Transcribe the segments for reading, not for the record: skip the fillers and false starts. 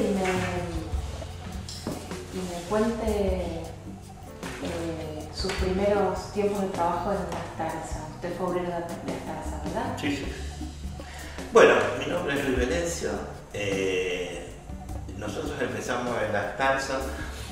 me cuente sus primeros tiempos de trabajo en Las Tarzas. Usted fue obrero de Las Tarzas, ¿verdad? Sí, sí. Bueno, mi nombre es Luis Venencio. Nosotros empezamos en Las Tarzas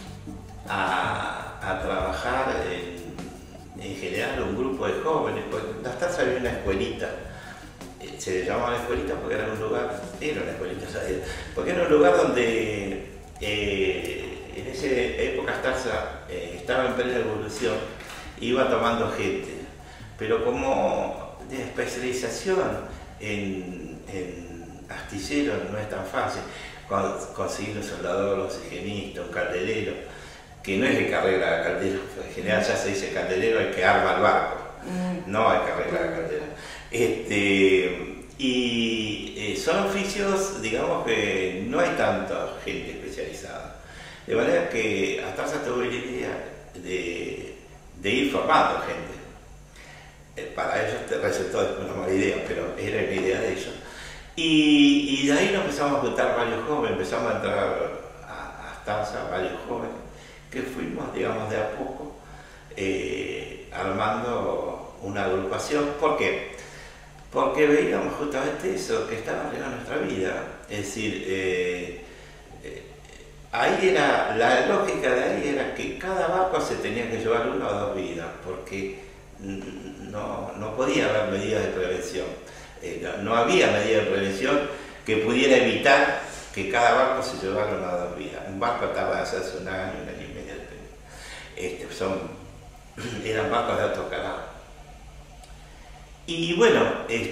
a trabajar en general un grupo de jóvenes. En Las Tarzas había una escuelita. Se llamaba la escuelita porque era un lugar, era una escuelita, porque era un lugar donde en esa época Las Tarzas estaba en plena evolución, iba tomando gente, pero como de especialización en astillero no es tan fácil. Conseguir un soldador, un higienista, un calderero, que no es de carrera de caldero, en general ya se dice calderero el que arma el barco, no hay carrera de caldero. Y son oficios, digamos, que no hay tanta gente especializada. De manera que hasta se tuvo la idea de ir formando gente. Para ellos resultó una mala idea, pero era la idea de ellos. Y de ahí nos empezamos a juntar varios jóvenes, empezamos a entrar a Astarza, varios jóvenes, que fuimos, digamos, de a poco armando una agrupación. ¿Por qué? Porque veíamos justamente eso, que estaba arreglando nuestra vida. Es decir, ahí era, la lógica de ahí era que cada barco se tenía que llevar una o dos vidas, porque no podía haber medidas de prevención. No había medidas de prevención que pudiera evitar que cada barco se llevara una o dos vidas. Un barco tarda en hacerse un año y medio, eran barcos de alto calado. Y bueno,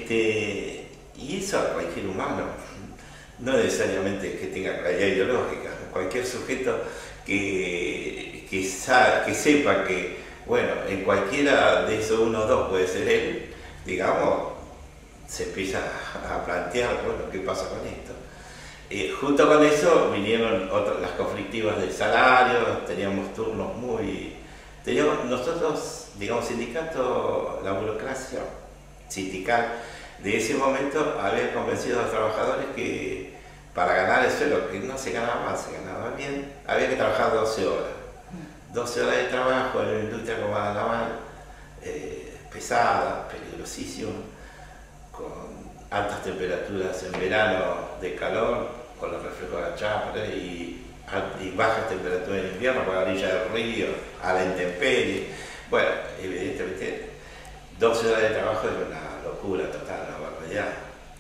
y eso a cualquier humano, no necesariamente que tenga claridad ideológica, cualquier sujeto que sepa que, bueno, en cualquiera de esos uno o dos puede ser él, digamos, se empieza a plantear, bueno, ¿qué pasa con esto? Junto con eso vinieron las conflictivas del salario, teníamos turnos nosotros, digamos, sindicato, la burocracia sindical de ese momento había convencido a los trabajadores que para ganar el sueldo, que no se ganaba mal, se ganaba bien, había que trabajar 12 horas. 12 horas de trabajo en una industria como la naval, pesada, peligrosísima, con altas temperaturas en verano de calor, con los reflejos de achapre y bajas temperaturas en invierno, por la orilla del río, a la intemperie. Bueno, evidentemente 12 horas de trabajo es una locura total, una barbaridad.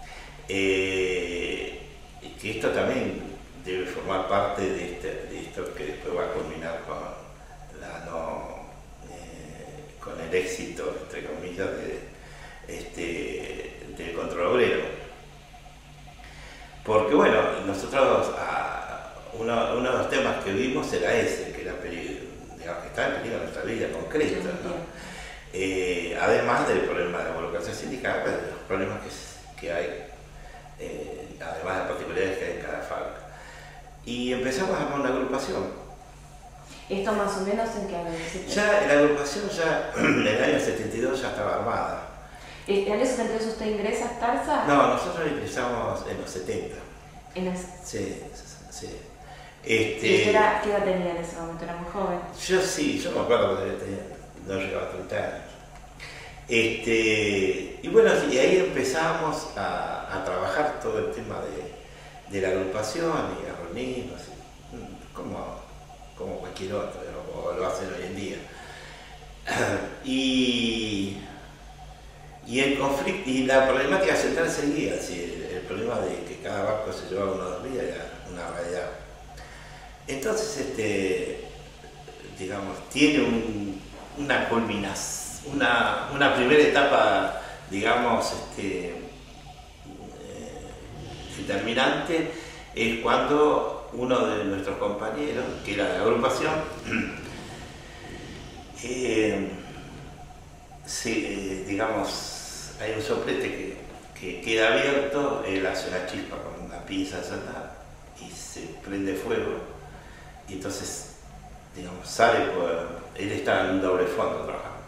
Que esto también debe formar parte de esto que después va a culminar con el éxito, entre comillas, del control obrero. Porque bueno, nosotros uno de los temas que vimos era ese, que era digamos, que estaba en peligro nuestra vida concreta, ¿no? Además del problema de la burocracia sindical, de los problemas que hay, además de las particularidades que hay en cada fábrica. Y empezamos a armar una agrupación. ¿Esto más o menos en qué año? Ya la agrupación ya en el año 72 ya estaba armada. ¿En el año 72 usted ingresa a Astarza? No, nosotros ingresamos en los 70. Sí, sí. ¿Y usted qué edad tenía en ese momento? ¿Era muy joven? Yo sí, yo me acuerdo que no llegaba a 30 años. Y bueno, y ahí empezamos a trabajar todo el tema de la agrupación y a reunirnos, como cualquier otro, como lo hacen hoy en día. Y el conflicto y la problemática central seguía, el problema de que cada barco se llevaba uno o dos días era una realidad. Entonces, digamos, tiene una culminación, una primera etapa, digamos, determinante, es cuando uno de nuestros compañeros, que era de la agrupación, digamos, hay un soplete que queda abierto, él hace una chispa con una pinza soldada y se prende fuego. Y entonces, digamos, sale él está en un doble fondo trabajando.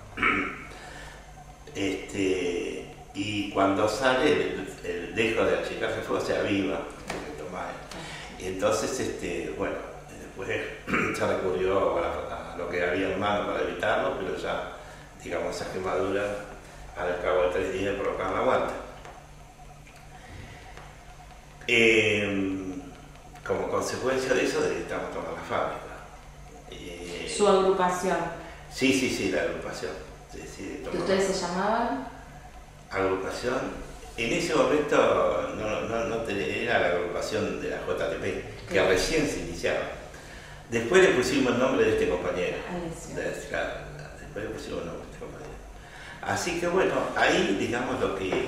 Y cuando sale, el dejo de achicarse el fuego se aviva, Y entonces, bueno, después se recurrió a lo que había en mano para evitarlo, pero ya, digamos, esa quemadura al cabo de 3 días provocaban la muerte. Como consecuencia de eso, necesitamos tomar la fábrica. ¿Su agrupación? Sí, la agrupación. Sí, ¿Y ustedes se llamaban? Agrupación. En ese momento era la agrupación de la JTP, que recién se iniciaba. Después le pusimos el nombre de este compañero. Después le pusimos el nombre de este compañero. Así que bueno, ahí digamos lo que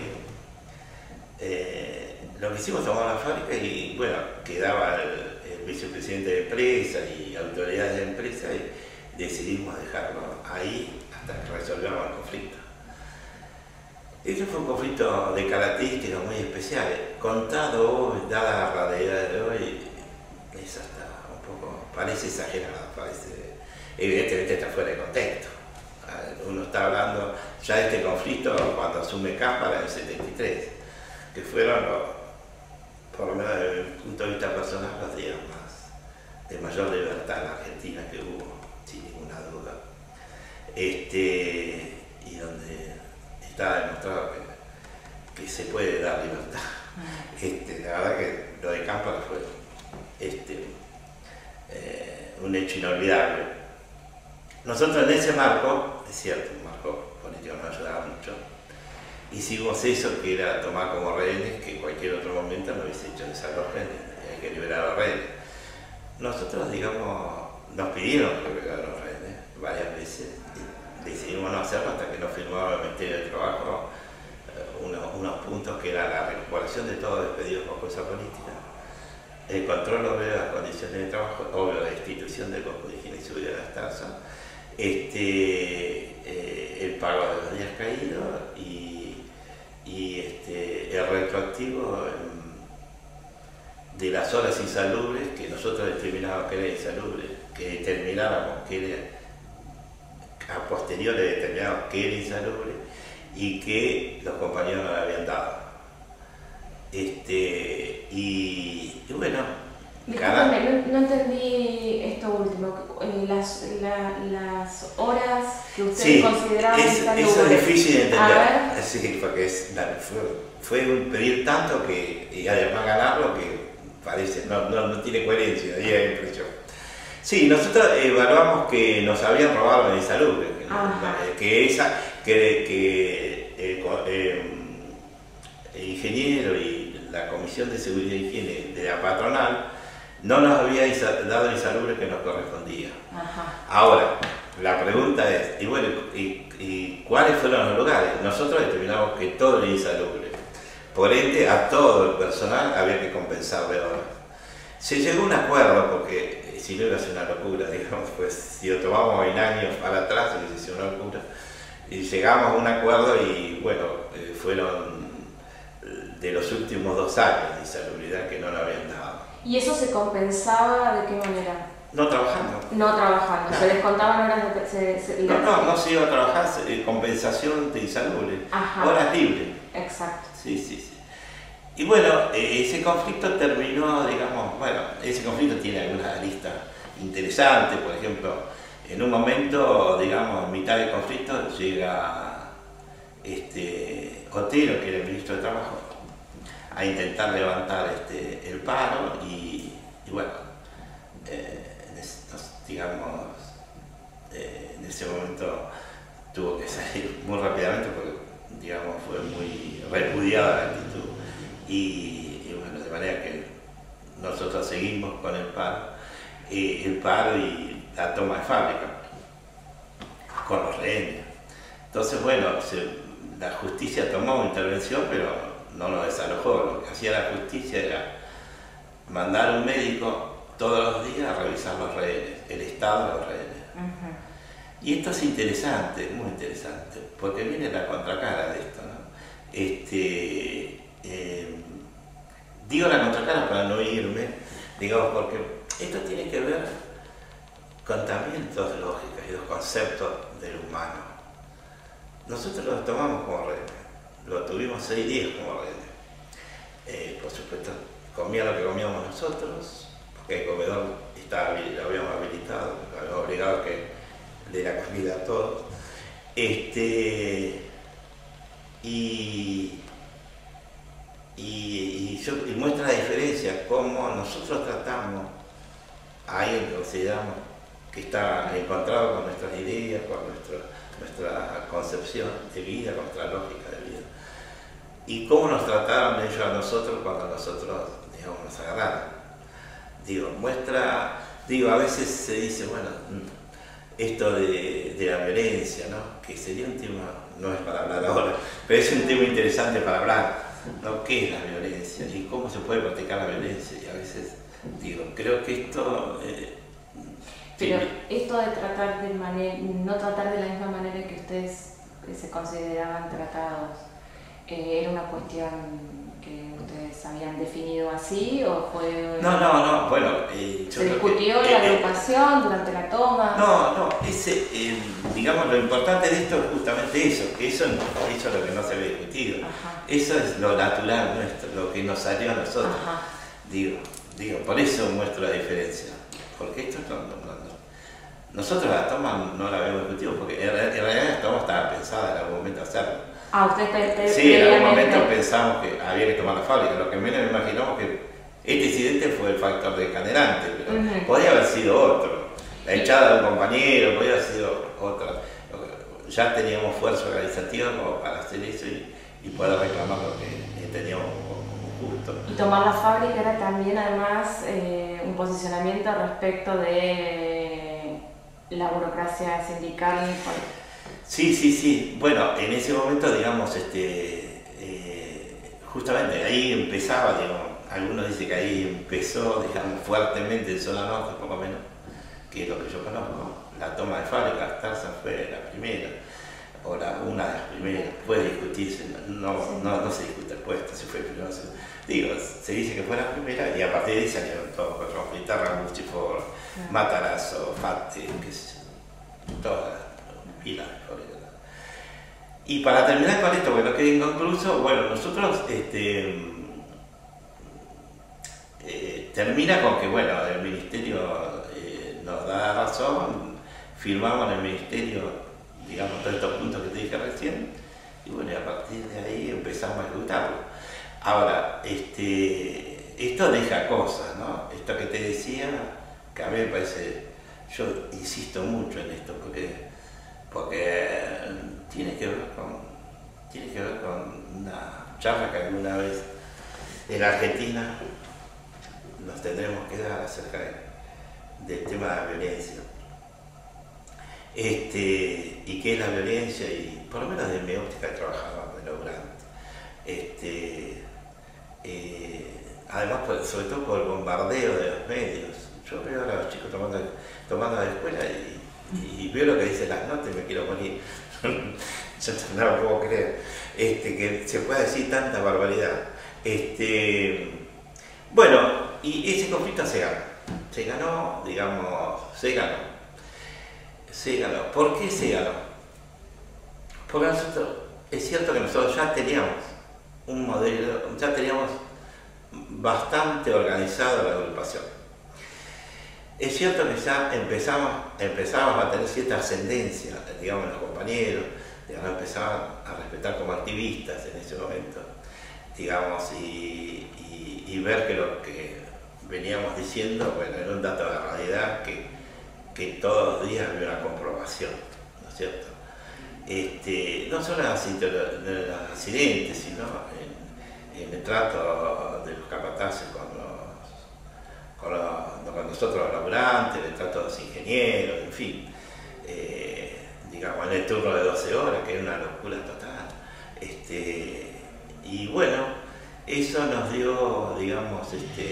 hicimos, tomar la fábrica y bueno, quedaba el vicepresidente de empresa y autoridades de empresa y decidimos dejarlo ahí hasta que resolvamos el conflicto. Este fue un conflicto de características muy especiales. Contado hoy, dada la realidad de hoy, es hasta un poco, parece exagerado, evidentemente está fuera de contexto. Uno está hablando ya de este conflicto cuando asume Cámpara en el 73, que fueron, por lo menos desde mi punto de vista personal, los días más de mayor libertad en la Argentina que hubo, sin ninguna duda. Y donde está demostrado que se puede dar libertad. La verdad que lo de Cámpara fue un hecho inolvidable. Nosotros en ese marco, es cierto, un marco político nos ayudaba mucho, hicimos eso que era tomar como rehenes, que en cualquier otro momento no hubiese hecho desalojar, hay que liberar a los rehenes. Nosotros, digamos, nos pidieron liberar a los rehenes varias veces. Decidimos no hacerlo hasta que nos firmaba el Ministerio de Trabajo unos puntos que era la recuperación de todos los despedidos por causa política, el control de las condiciones de trabajo, obvio, la institución del Código de Higiene y Seguridad de las tasas, el pago de los días caídos y el retroactivo de las horas insalubres que nosotros determinábamos que eran insalubres, que determináramos que era a posteriori determinado que era insalubre y que los compañeros no le habían dado. Y bueno, discúlpeme, no entendí esto último, las horas que ustedes consideraban insalubres. Eso es difícil de entender, sí, porque fue un pedir tanto y además ganarlo que parece, no tiene coherencia, ahí hay impresión. Sí, nosotros evaluamos que nos habían robado la insalubre, el ingeniero y la Comisión de Seguridad y Higiene de la patronal no nos había dado el insalubre que nos correspondía. Ahora, la pregunta es, ¿y cuáles fueron los lugares? Nosotros determinamos que todo era insalubre. Por ende, a todo el personal había que compensarle horas. Se llegó a un acuerdo porque si no iba a ser una locura, digamos, pues si lo tomamos en años para atrás, hubiese sido una locura. Y llegamos a un acuerdo y bueno, fueron de los últimos 2 años de insalubridad que no lo habían dado. ¿Y eso se compensaba de qué manera? No trabajando. No trabajando, no. Se descontaban horas de... No se iba a trabajar, compensación de insalubre, horas libres. Exacto. Sí. Y bueno, ese conflicto terminó, digamos, ese conflicto tiene algunas aristas interesantes, por ejemplo, en un momento, digamos, en mitad del conflicto llega Otero, que era el ministro de Trabajo, a intentar levantar el paro y bueno, digamos, en ese momento tuvo que salir muy rápidamente porque, digamos, fue muy repudiada la actitud. Y bueno, de manera que nosotros seguimos con el paro y la toma de fábrica, con los rehenes. Entonces, bueno, la justicia tomó una intervención, pero no nos desalojó. Lo que hacía la justicia era mandar a un médico todos los días a revisar los rehenes, el estado de los rehenes. Y esto es interesante, muy interesante, porque viene la contracara de esto, ¿no? Digo la contracara para no irme, digamos, porque esto tiene que ver con también 2 lógicas y 2 conceptos del humano. Nosotros lo tomamos como rehenes, lo tuvimos 6 días como rehenes. Por supuesto, comía lo que comíamos nosotros, porque el comedor lo habíamos habilitado, lo habíamos obligado a que diera comida a todos. Y muestra la diferencia, cómo nosotros tratamos a alguien que consideramos que está encontrado con nuestras ideas, con nuestra concepción de vida, con nuestra lógica de vida. Y cómo nos trataron ellos a nosotros cuando nosotros, digamos, nos agarraron. A veces se dice, bueno, esto de la violencia, ¿no? Que sería un tema, no es para hablar ahora, pero es un tema interesante para hablar, ¿no? ¿Qué es la violencia y cómo se puede practicar la violencia? Y a veces creo que esto... pero esto de tratar no tratar de la misma manera que ustedes se consideraban tratados, ¿era una cuestión que ustedes habían definido así o fue...? No, bueno... ¿Se discutió la agrupación durante la toma? No, digamos, lo importante de esto es justamente eso, que eso es lo que no se había discutido. Ajá. Eso es lo natural nuestro, lo que nos salió a nosotros. Ajá. Por eso muestro la diferencia, porque esto nosotros la toma no la habíamos discutido, porque en realidad la toma estaba pensada en algún momento hacerlo. Ustedes sí, en algún momento pensamos que había que tomar la fábrica, lo que menos imaginamos que este incidente fue el factor desencadenante, pero podría haber sido otro. La echada de un compañero, podría haber sido otra. Ya teníamos fuerza organizativa como para hacer eso y poder reclamar lo que teníamos como justo. Y tomar la fábrica era también además un posicionamiento respecto de la burocracia sindical. Sí. Bueno, en ese momento, digamos, justamente ahí empezaba, digamos, algunos dicen que ahí empezó, digamos, fuertemente en zona norte, poco menos, que es lo que yo conozco. La toma de fábrica, Tarzan fue la primera, o una de las primeras, puede discutirse, no se discute el puesto, si fue primero, se dice que fue la primera y a partir de ahí salieron todos, Patrón Guitarra, Lucifer, Matarazzo, Fate, qué sé yo, todas las pilas de fábrica. Y para terminar con esto, bueno, queda inconcluso, bueno, nosotros termina con que, bueno, el Ministerio nos da razón, firmamos en el Ministerio, digamos, todos estos puntos que te dije recién, y bueno, y a partir de ahí empezamos a ejecutarlo. Ahora, esto deja cosas, ¿no? Esto que te decía, que a mí me parece, yo insisto mucho en esto, porque tiene que ver con una charla que alguna vez en la Argentina nos tendremos que dar acerca del tema de la violencia. Y qué es la violencia, y por lo menos desde mi óptica de trabajador, de laburante. Además, sobre todo por el bombardeo de los medios. Yo veo a los chicos tomando la escuela y veo lo que dicen las notas y me quiero morir. Yo no lo puedo creer, que se pueda decir tanta barbaridad. Bueno, y ese conflicto se ganó. ¿Por qué se ganó? Porque nosotros, es cierto que nosotros ya teníamos un modelo, ya teníamos bastante organizada la agrupación. Es cierto que ya empezamos a tener cierta ascendencia, digamos, en los compañeros, digamos, empezaban a respetar como activistas en ese momento, digamos, y ver que lo que veníamos diciendo, bueno, era un dato de la realidad que todos los días había una comprobación, ¿no es cierto? No solo en los accidentes, sino en el trato de los capataces con nosotros los laburantes, el trato de los ingenieros, en fin, digamos, en el turno de 12 horas, que era una locura total. Y bueno, eso nos dio, digamos,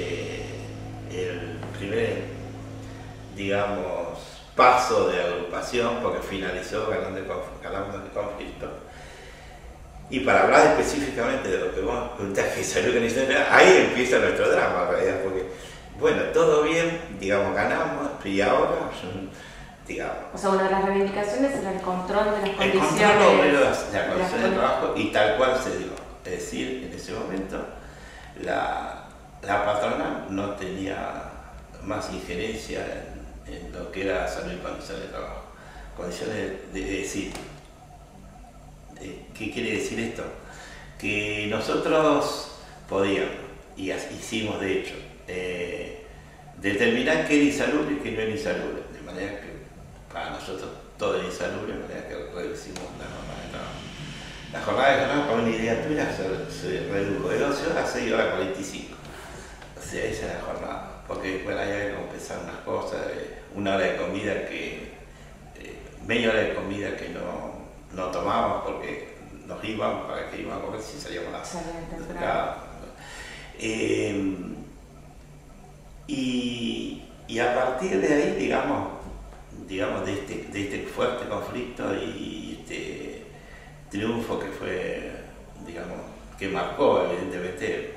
el primer, digamos, paso de agrupación, porque finalizó ganando el conflicto. Y para hablar específicamente de lo que vos preguntás, que salió con historia, ahí empieza nuestro drama, en realidad, porque, bueno, todo bien, digamos, ganamos, y ahora, digamos... O sea, una de las reivindicaciones era el control de las condiciones... El control de la condición de trabajo, y tal cual se dio. Es decir, en ese momento, la patronal no tenía más injerencia en lo que era salud y condiciones de trabajo. Condiciones de decir, ¿qué quiere decir esto? Que nosotros podíamos, y hicimos de hecho, determinar qué era insalubre y qué no era insalubre, de manera que para nosotros todo era insalubre, de manera que reducimos la jornada de trabajo. La jornada de trabajo, para una idea tuya, se redujo de 12 horas a 6 horas 45. O sea, esa es la jornada. Porque bueno, ahí hay que compensar unas cosas, una hora de comida media hora de comida que no tomábamos porque nos íbamos, para que íbamos a comer si salíamos a la y a partir de ahí, digamos de este fuerte conflicto y este triunfo que fue, digamos, que marcó evidentemente,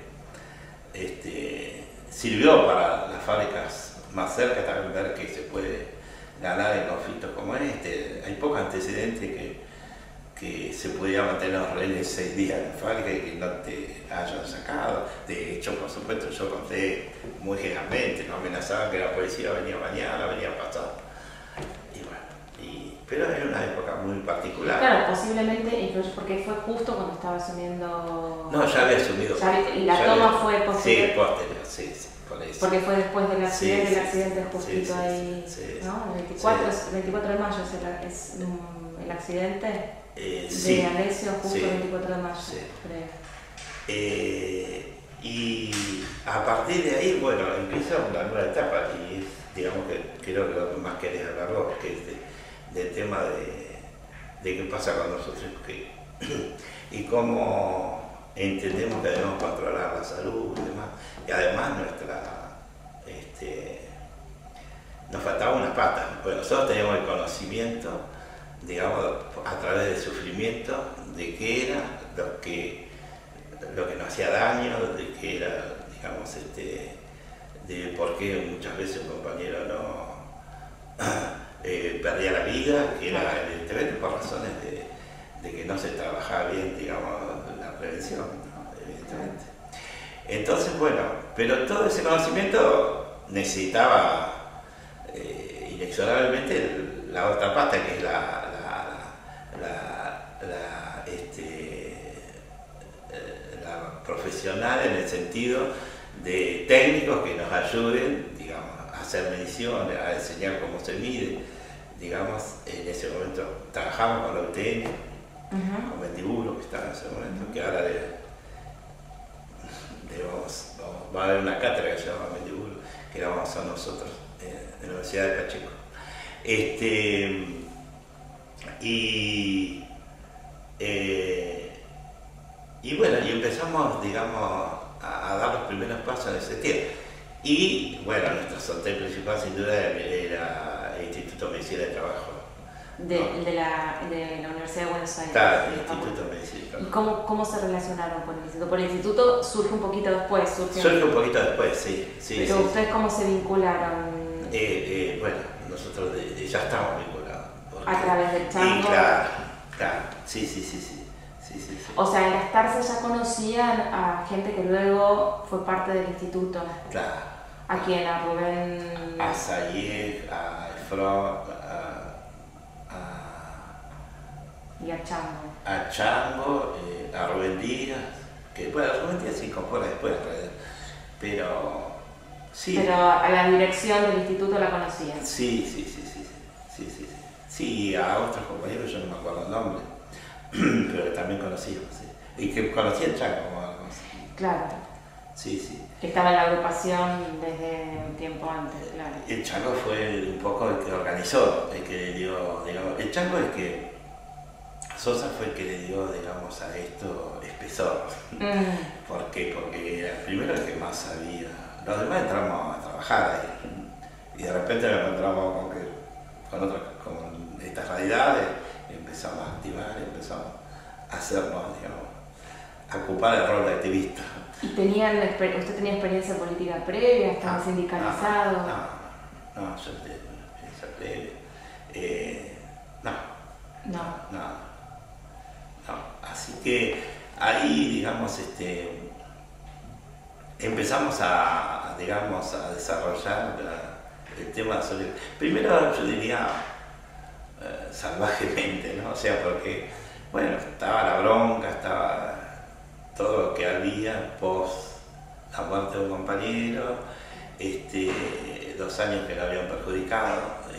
sirvió para las fábricas más cerca también ver que se puede ganar en conflictos como este. Hay pocos antecedentes que se podía mantener los rehenes 6 días en la fábrica y que no te hayan sacado. De hecho, por supuesto, yo conté muy generalmente, no amenazaban que la policía venía mañana, venía pasado. Y bueno, pero era una época muy particular. Claro, posiblemente incluso porque fue justo cuando estaba asumiendo... No, ya había asumido. La toma fue posterior. Sí, posterior, sí, por eso. Porque fue después del accidente, el accidente justito ahí, ¿no? El 24 de mayo es el accidente de Alessio, justo el 24 de mayo, creo. Y a partir de ahí, bueno, empieza una nueva etapa y es, digamos que creo que lo que más querés hablar vos, que es del tema de qué pasa con nosotros y cómo entendemos que debemos controlar la salud y demás. Y además nos faltaba unas patas. Pues nosotros teníamos el conocimiento, digamos, a través del sufrimiento, de qué era lo que nos hacía daño, de qué era, digamos, de por qué muchas veces un compañero perdía la vida, que era evidentemente por razones de que no se trabajaba bien, digamos, la prevención, ¿no? Evidentemente. Entonces, bueno, pero todo ese conocimiento necesitaba inexorablemente la otra pata, que es la profesional, en el sentido de técnicos que nos ayuden, digamos, a hacer mediciones, a enseñar cómo se mide. Digamos, en ese momento trabajamos con la UTN, con Mendiburo, que estaba en ese momento, que ahora va a haber una cátedra que se llama Mendiburo, que la vamos a hacer nosotros en la Universidad de Pacheco. Y bueno, y empezamos, digamos, a dar los primeros pasos en ese tiempo. Y bueno, nuestro sostén principal sin duda era el Instituto de Medicina de Trabajo. De la Universidad de Buenos Aires. Claro, el Instituto de Medicina de Trabajo. ¿Y cómo se relacionaron con el instituto? Porque el instituto surge un poquito después. Surge un poquito después, sí. Pero sí, ¿ustedes cómo se vincularon? Bueno, nosotros ya estamos vinculados. ¿A través del Chango? Claro, sí. O sea, en las Tarses ya conocían a gente que luego fue parte del instituto. Claro. ¿A quién? ¿A Rubén? A Sayeg, a Efron, y a Chango. A Chango, a Rubén Díaz, que bueno, Rubén Díaz se incorpora después en realidad, pero sí. Pero a la dirección del instituto la conocían. Sí, a otros compañeros yo no me acuerdo el nombre, pero que también conocíamos, sí. Y que conocía el Chango como algo así. Claro. Sí. Que estaba en la agrupación desde un tiempo antes, claro. El Chango fue un poco el que organizó, el que le dio, digamos, el Chango es que Sosa fue el que le dio, digamos, a esto espesor. ¿Por qué? Porque era primero el que más sabía. Los demás entramos a trabajar ahí y de repente nos encontramos con estas realidades y empezamos a activar, empezamos a hacernos, digamos, a ocupar el rol de activista. ¿Y usted tenía experiencia política previa? ¿Estaba sindicalizado? No, yo tenía experiencia previa. No. Así que ahí, digamos, empezamos a digamos, a desarrollar el tema sobre... Primero yo diría salvajemente, ¿no? O sea, porque, bueno, estaba la bronca, estaba todo lo que había post la muerte de un compañero, 2 años que lo habían perjudicado,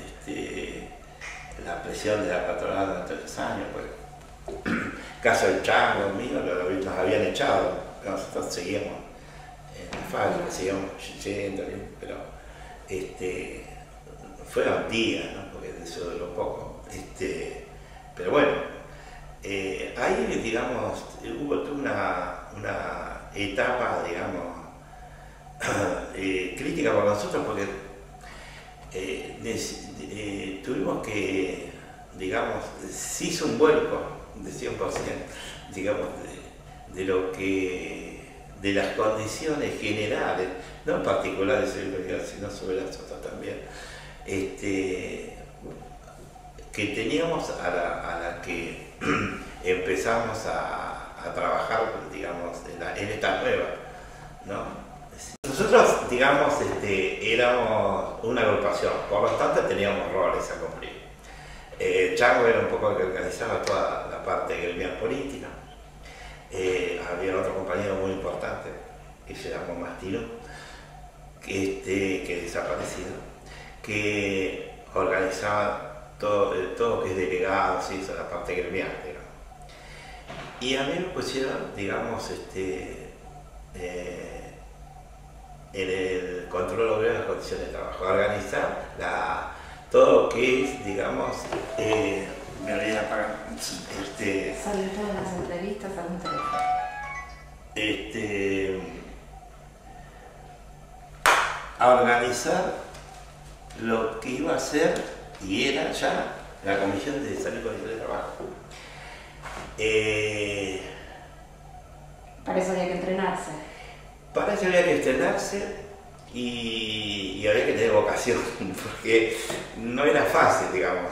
la presión de la patronal durante 3 años, pues, caso del Chango mío, nos habían echado, nosotros seguíamos en la fábrica, seguíamos yendo, pero fueron días, ¿no? Porque eso duró poco, pero bueno, ahí, digamos, hubo toda una etapa, digamos, crítica para nosotros, porque tuvimos que, digamos, se hizo un vuelco de 100%, digamos, de las condiciones generales, no en particular de seguridad, sino sobre las otras también, que teníamos a la que empezamos a trabajar, digamos, en esta nueva, ¿no? Nosotros, digamos, éramos una agrupación, por lo tanto teníamos roles a cumplir. Chango era un poco el que organizaba toda la parte gremial política. Había otro compañero muy importante que se llamó Mastino, que es desaparecido, que organizaba todo que es delegado, ¿sí? Eso, la parte gremial, digamos. Y a mí me pusieron, digamos, en el control obrero de las condiciones de trabajo, organizar todo lo que es, digamos, me olvidé apagar. Salen todas las entrevistas a un teléfono. A organizar lo que iba a ser y era ya la Comisión de Salud y Condiciones de Trabajo. Para eso había que entrenarse. Para eso había que estrenarse y había que tener vocación, porque no era fácil, digamos.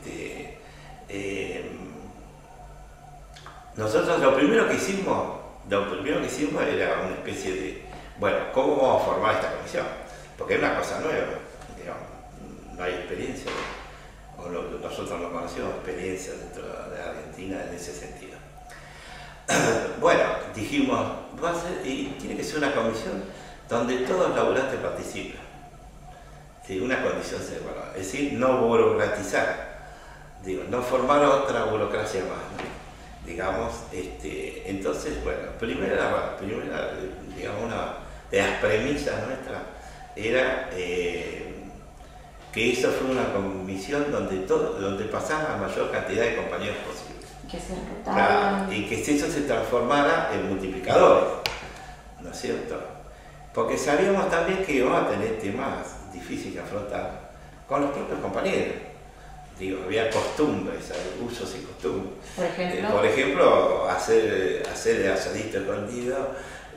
Nosotros lo primero que hicimos era una especie de, bueno, ¿cómo vamos a formar esta comisión? Porque es una cosa nueva, digamos, no hay experiencia, o nosotros no conocemos experiencia dentro de Argentina en ese sentido. Bueno, dijimos, tiene que ser una comisión donde todos los laburantes participen. ¿Sí? Una condición bueno, es decir, no burocratizar, digo, no formar otra burocracia más, ¿no? Digamos, entonces, bueno, primera, digamos, una de las premisas nuestras era que eso fue una comisión donde pasara la mayor cantidad de compañeros posible. Que se rotaran. Claro, y que eso se transformara en multiplicadores, ¿no es cierto? Porque sabíamos también que íbamos a tener temas difíciles de afrontar con los propios compañeros. Digo, había costumbres, usos y costumbres. Por ejemplo, hacer el asadito escondido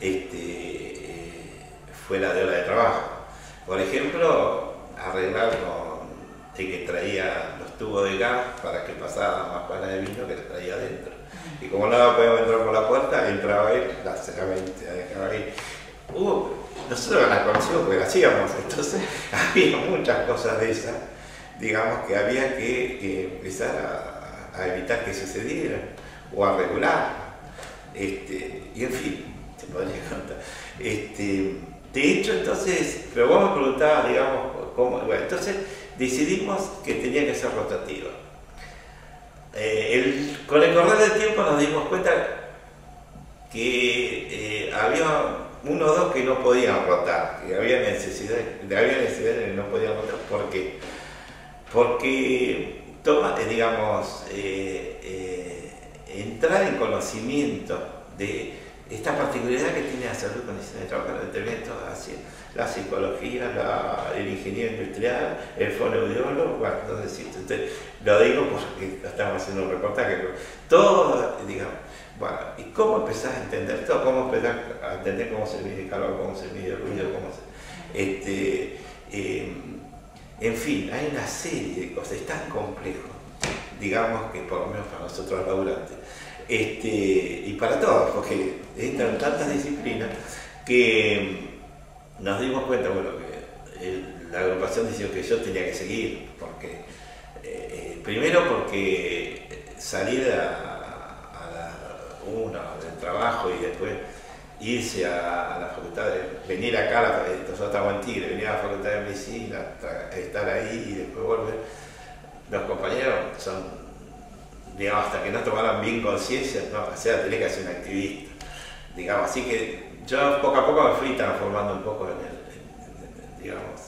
fuera de hora de trabajo. Por ejemplo, arreglar que traía los tubos de gas para que pasara más pana de vino que le traía adentro. Y como no podíamos entrar por la puerta, entraba él, la dejaba ahí. Nosotros la conocimos porque la hacíamos, entonces había muchas cosas de esas, digamos, que había que empezar a evitar que sucedieran o a regular. Y en fin, se podría contar. De hecho, entonces, pero vos me preguntabas, digamos, cómo, bueno, entonces decidimos que tenía que ser rotativa. Con el correr del tiempo nos dimos cuenta que había uno o dos que no podían rotar, que había necesidad de que no podían rotar. ¿Por qué? Porque digamos, entrar en conocimiento de esta particularidad que tiene la salud y condiciones de trabajo en determinados así, la psicología, el ingeniero industrial, el fonoaudiólogo, bueno, entonces lo digo porque estamos haciendo un reportaje, todo, digamos, bueno, y cómo empezás a entender todo, cómo empezás a entender cómo se mide el calor, cómo se mide el ruido, en fin, hay una serie de cosas, es tan complejo, digamos, que por lo menos para nosotros los laburantes, y para todos, porque entran tantas disciplinas que nos dimos cuenta, bueno, que la agrupación decidió que yo tenía que seguir, porque primero porque salir a la 1 del trabajo y después irse a la facultad, venir acá, nosotros estamos en Tigre, venir a la facultad de medicina, estar ahí y después volver. Los compañeros son, digamos, hasta que no tomaran bien conciencia, no, o sea, tenés que ser un activista, digamos, así que yo poco a poco me fui transformando un poco digamos,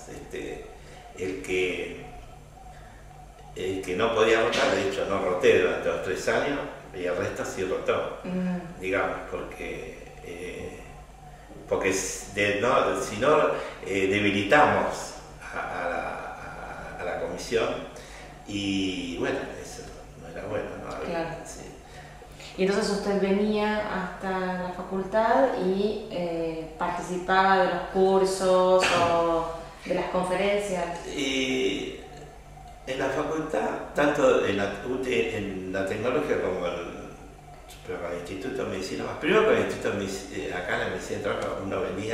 el que no podía rotar. De hecho no roté durante los 3 años y el resto sí rotó, digamos, porque si no debilitamos a la comisión y bueno, eso no era bueno, ¿no? Claro. Sí. Y entonces usted venía hasta la facultad y participaba de los cursos o de las conferencias. Y en la facultad, tanto en la tecnológica como pero con el Instituto de Medicina, primero con el Instituto de Medicina, acá en la Medicina de Trabajo uno venía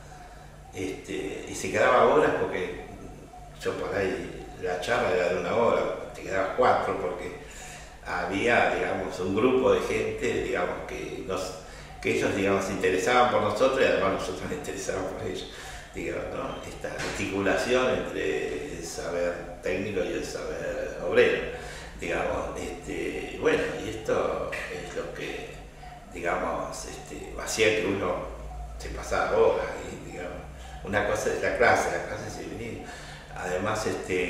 y se quedaba horas porque yo por ahí la charla era de 1 hora, te quedabas 4 porque había, digamos, un grupo de gente, digamos, que ellos, digamos, se interesaban por nosotros y además nosotros nos interesábamos por ellos. Digamos, ¿no? Esta articulación entre el saber técnico y el saber obrero, digamos, bueno, y esto es lo que, digamos, hacía que uno se pasaba horas, y, digamos, una cosa es la clase se venía. Además,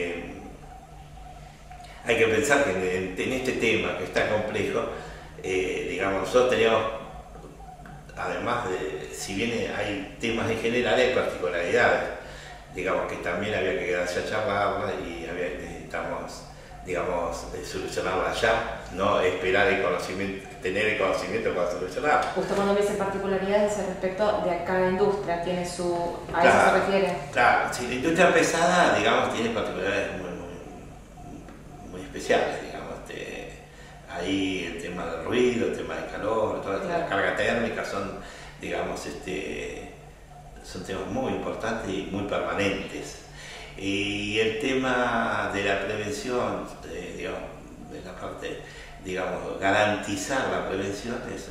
hay que pensar que en este tema que está complejo, digamos, nosotros teníamos, además de, si bien hay temas en general, hay particularidades, digamos, que también había que quedarse a charlarla y necesitamos, digamos, solucionarla allá, no esperar el conocimiento, tener el conocimiento para solucionarla. Justo cuando me dice particularidades respecto de cada industria, tiene ¿a claro, eso se refiere? Claro, si la industria pesada, digamos, tiene particularidades muy especiales, digamos. Ahí el tema del ruido, el tema del calor, toda la carga térmica son, digamos, son temas muy importantes y muy permanentes. Y el tema de la prevención, digamos, de la parte, digamos, garantizar la prevención, eso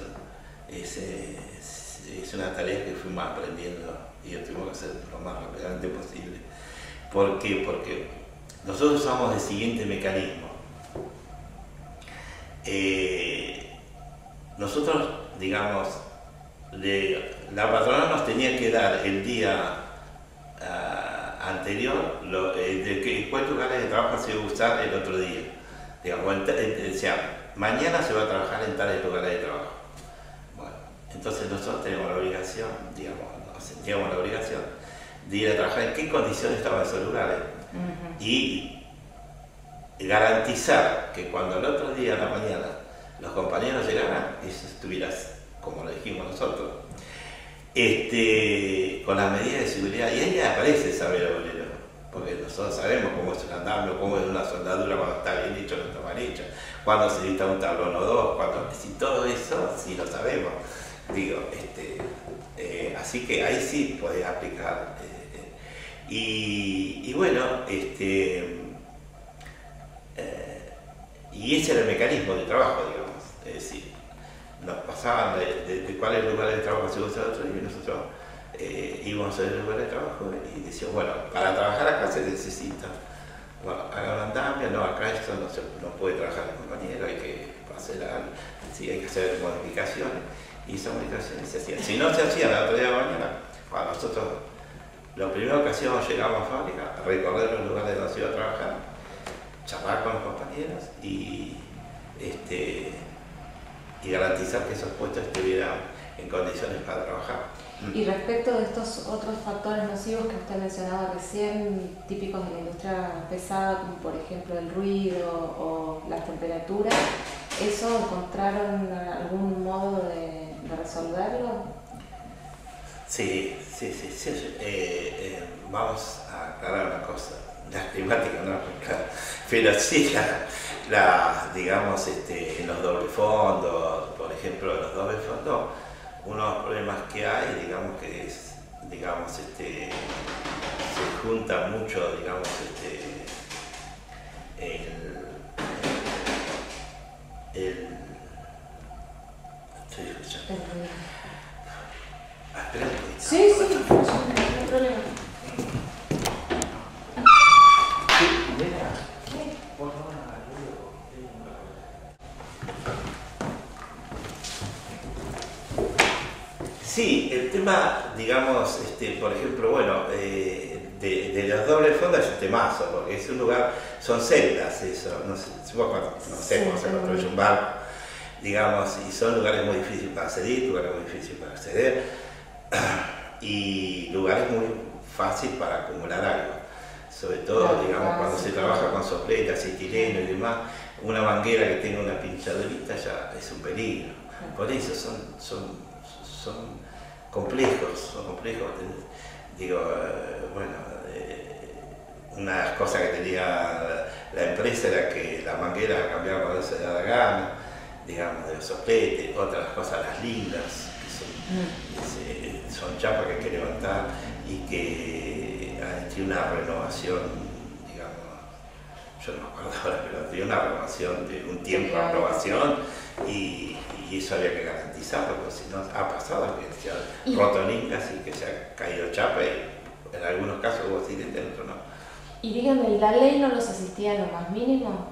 es una tarea que fuimos aprendiendo y lo tuvimos que hacer lo más rápidamente posible. ¿Por qué? Porque nosotros usamos el siguiente mecanismo. Nosotros, digamos, la patronal nos tenía que dar el día anterior de cuántos lugares de trabajo se iba a usar el otro día. Digamos, decía, mañana se va a trabajar en tales lugares de trabajo. Bueno, entonces nosotros tenemos la obligación, digamos, nos sentíamos la obligación de ir a trabajar en qué condiciones estaban esos lugares y garantizar que cuando el otro día a la mañana los compañeros llegaran, eso estuviera, como lo dijimos nosotros, con las medidas de seguridad. Y ahí aparece el saber obrero, porque nosotros sabemos cómo es un andamio, cómo es una soldadura cuando está bien hecho o no está mal hecho, cuando se necesita un tablón o dos, si todo eso sí lo sabemos. Digo, así que ahí sí podés aplicar. Y bueno, y ese era el mecanismo de trabajo, digamos. Es decir, nos pasaban de cuáles lugares de trabajo se usa otro y nosotros íbamos a el lugar de trabajo y decíamos, bueno, para trabajar acá se necesita, bueno, hagan un andamio, no, acá esto no puede trabajar el compañero, hay que hacer algo, sí, hay que hacer modificaciones, y esas modificaciones se hacían. Si no se hacían al otro día de la mañana, para nosotros lo primero que hacíamos, llegábamos a fábrica, a recorrer los lugares donde se iba a trabajar, charlar con los compañeros y garantizar que esos puestos estuvieran en condiciones para trabajar. Y respecto de estos otros factores nocivos que usted mencionaba recién, típicos de la industria pesada, como por ejemplo el ruido o las temperaturas, ¿eso encontraron algún modo de resolverlo? Sí. Vamos a aclarar una cosa. Las climáticas no, claro, pero sí, digamos, en los doble fondos, por ejemplo, en los doble fondos, uno de los problemas que hay, digamos, que es digamos, se junta mucho, digamos, estoy escuchando. Espera un poquito. Sí, no hay problema. Sí, el tema, digamos, por ejemplo, bueno, de los dobles fondos es un temazo, porque es un lugar, son celdas, eso, no sé cómo se construye un barco, digamos, y son lugares muy difíciles para acceder, lugares muy difíciles para acceder, y lugares muy fáciles para acumular algo, sobre todo, claro, digamos, cuando se trabaja con sopletas, etileno y demás, una manguera que tenga una pinchadurita ya es un peligro, por eso son complejos, digo, bueno, una de las cosas que tenía la empresa era que la manguera cambiaba cuando se le da la gana, digamos, de los sopletes, otras cosas, las lindas, que son chapas que hay que levantar y que tiene una renovación, digamos, yo no me acuerdo ahora, pero tiene una renovación de un tiempo de aprobación y eso había que garantizarlo, porque si no ha pasado que se ha roto ningas y que se ha caído chapa y en algunos casos hubo accidentes, en otros no. Y dígame, ¿y la ley no los asistía en lo más mínimo?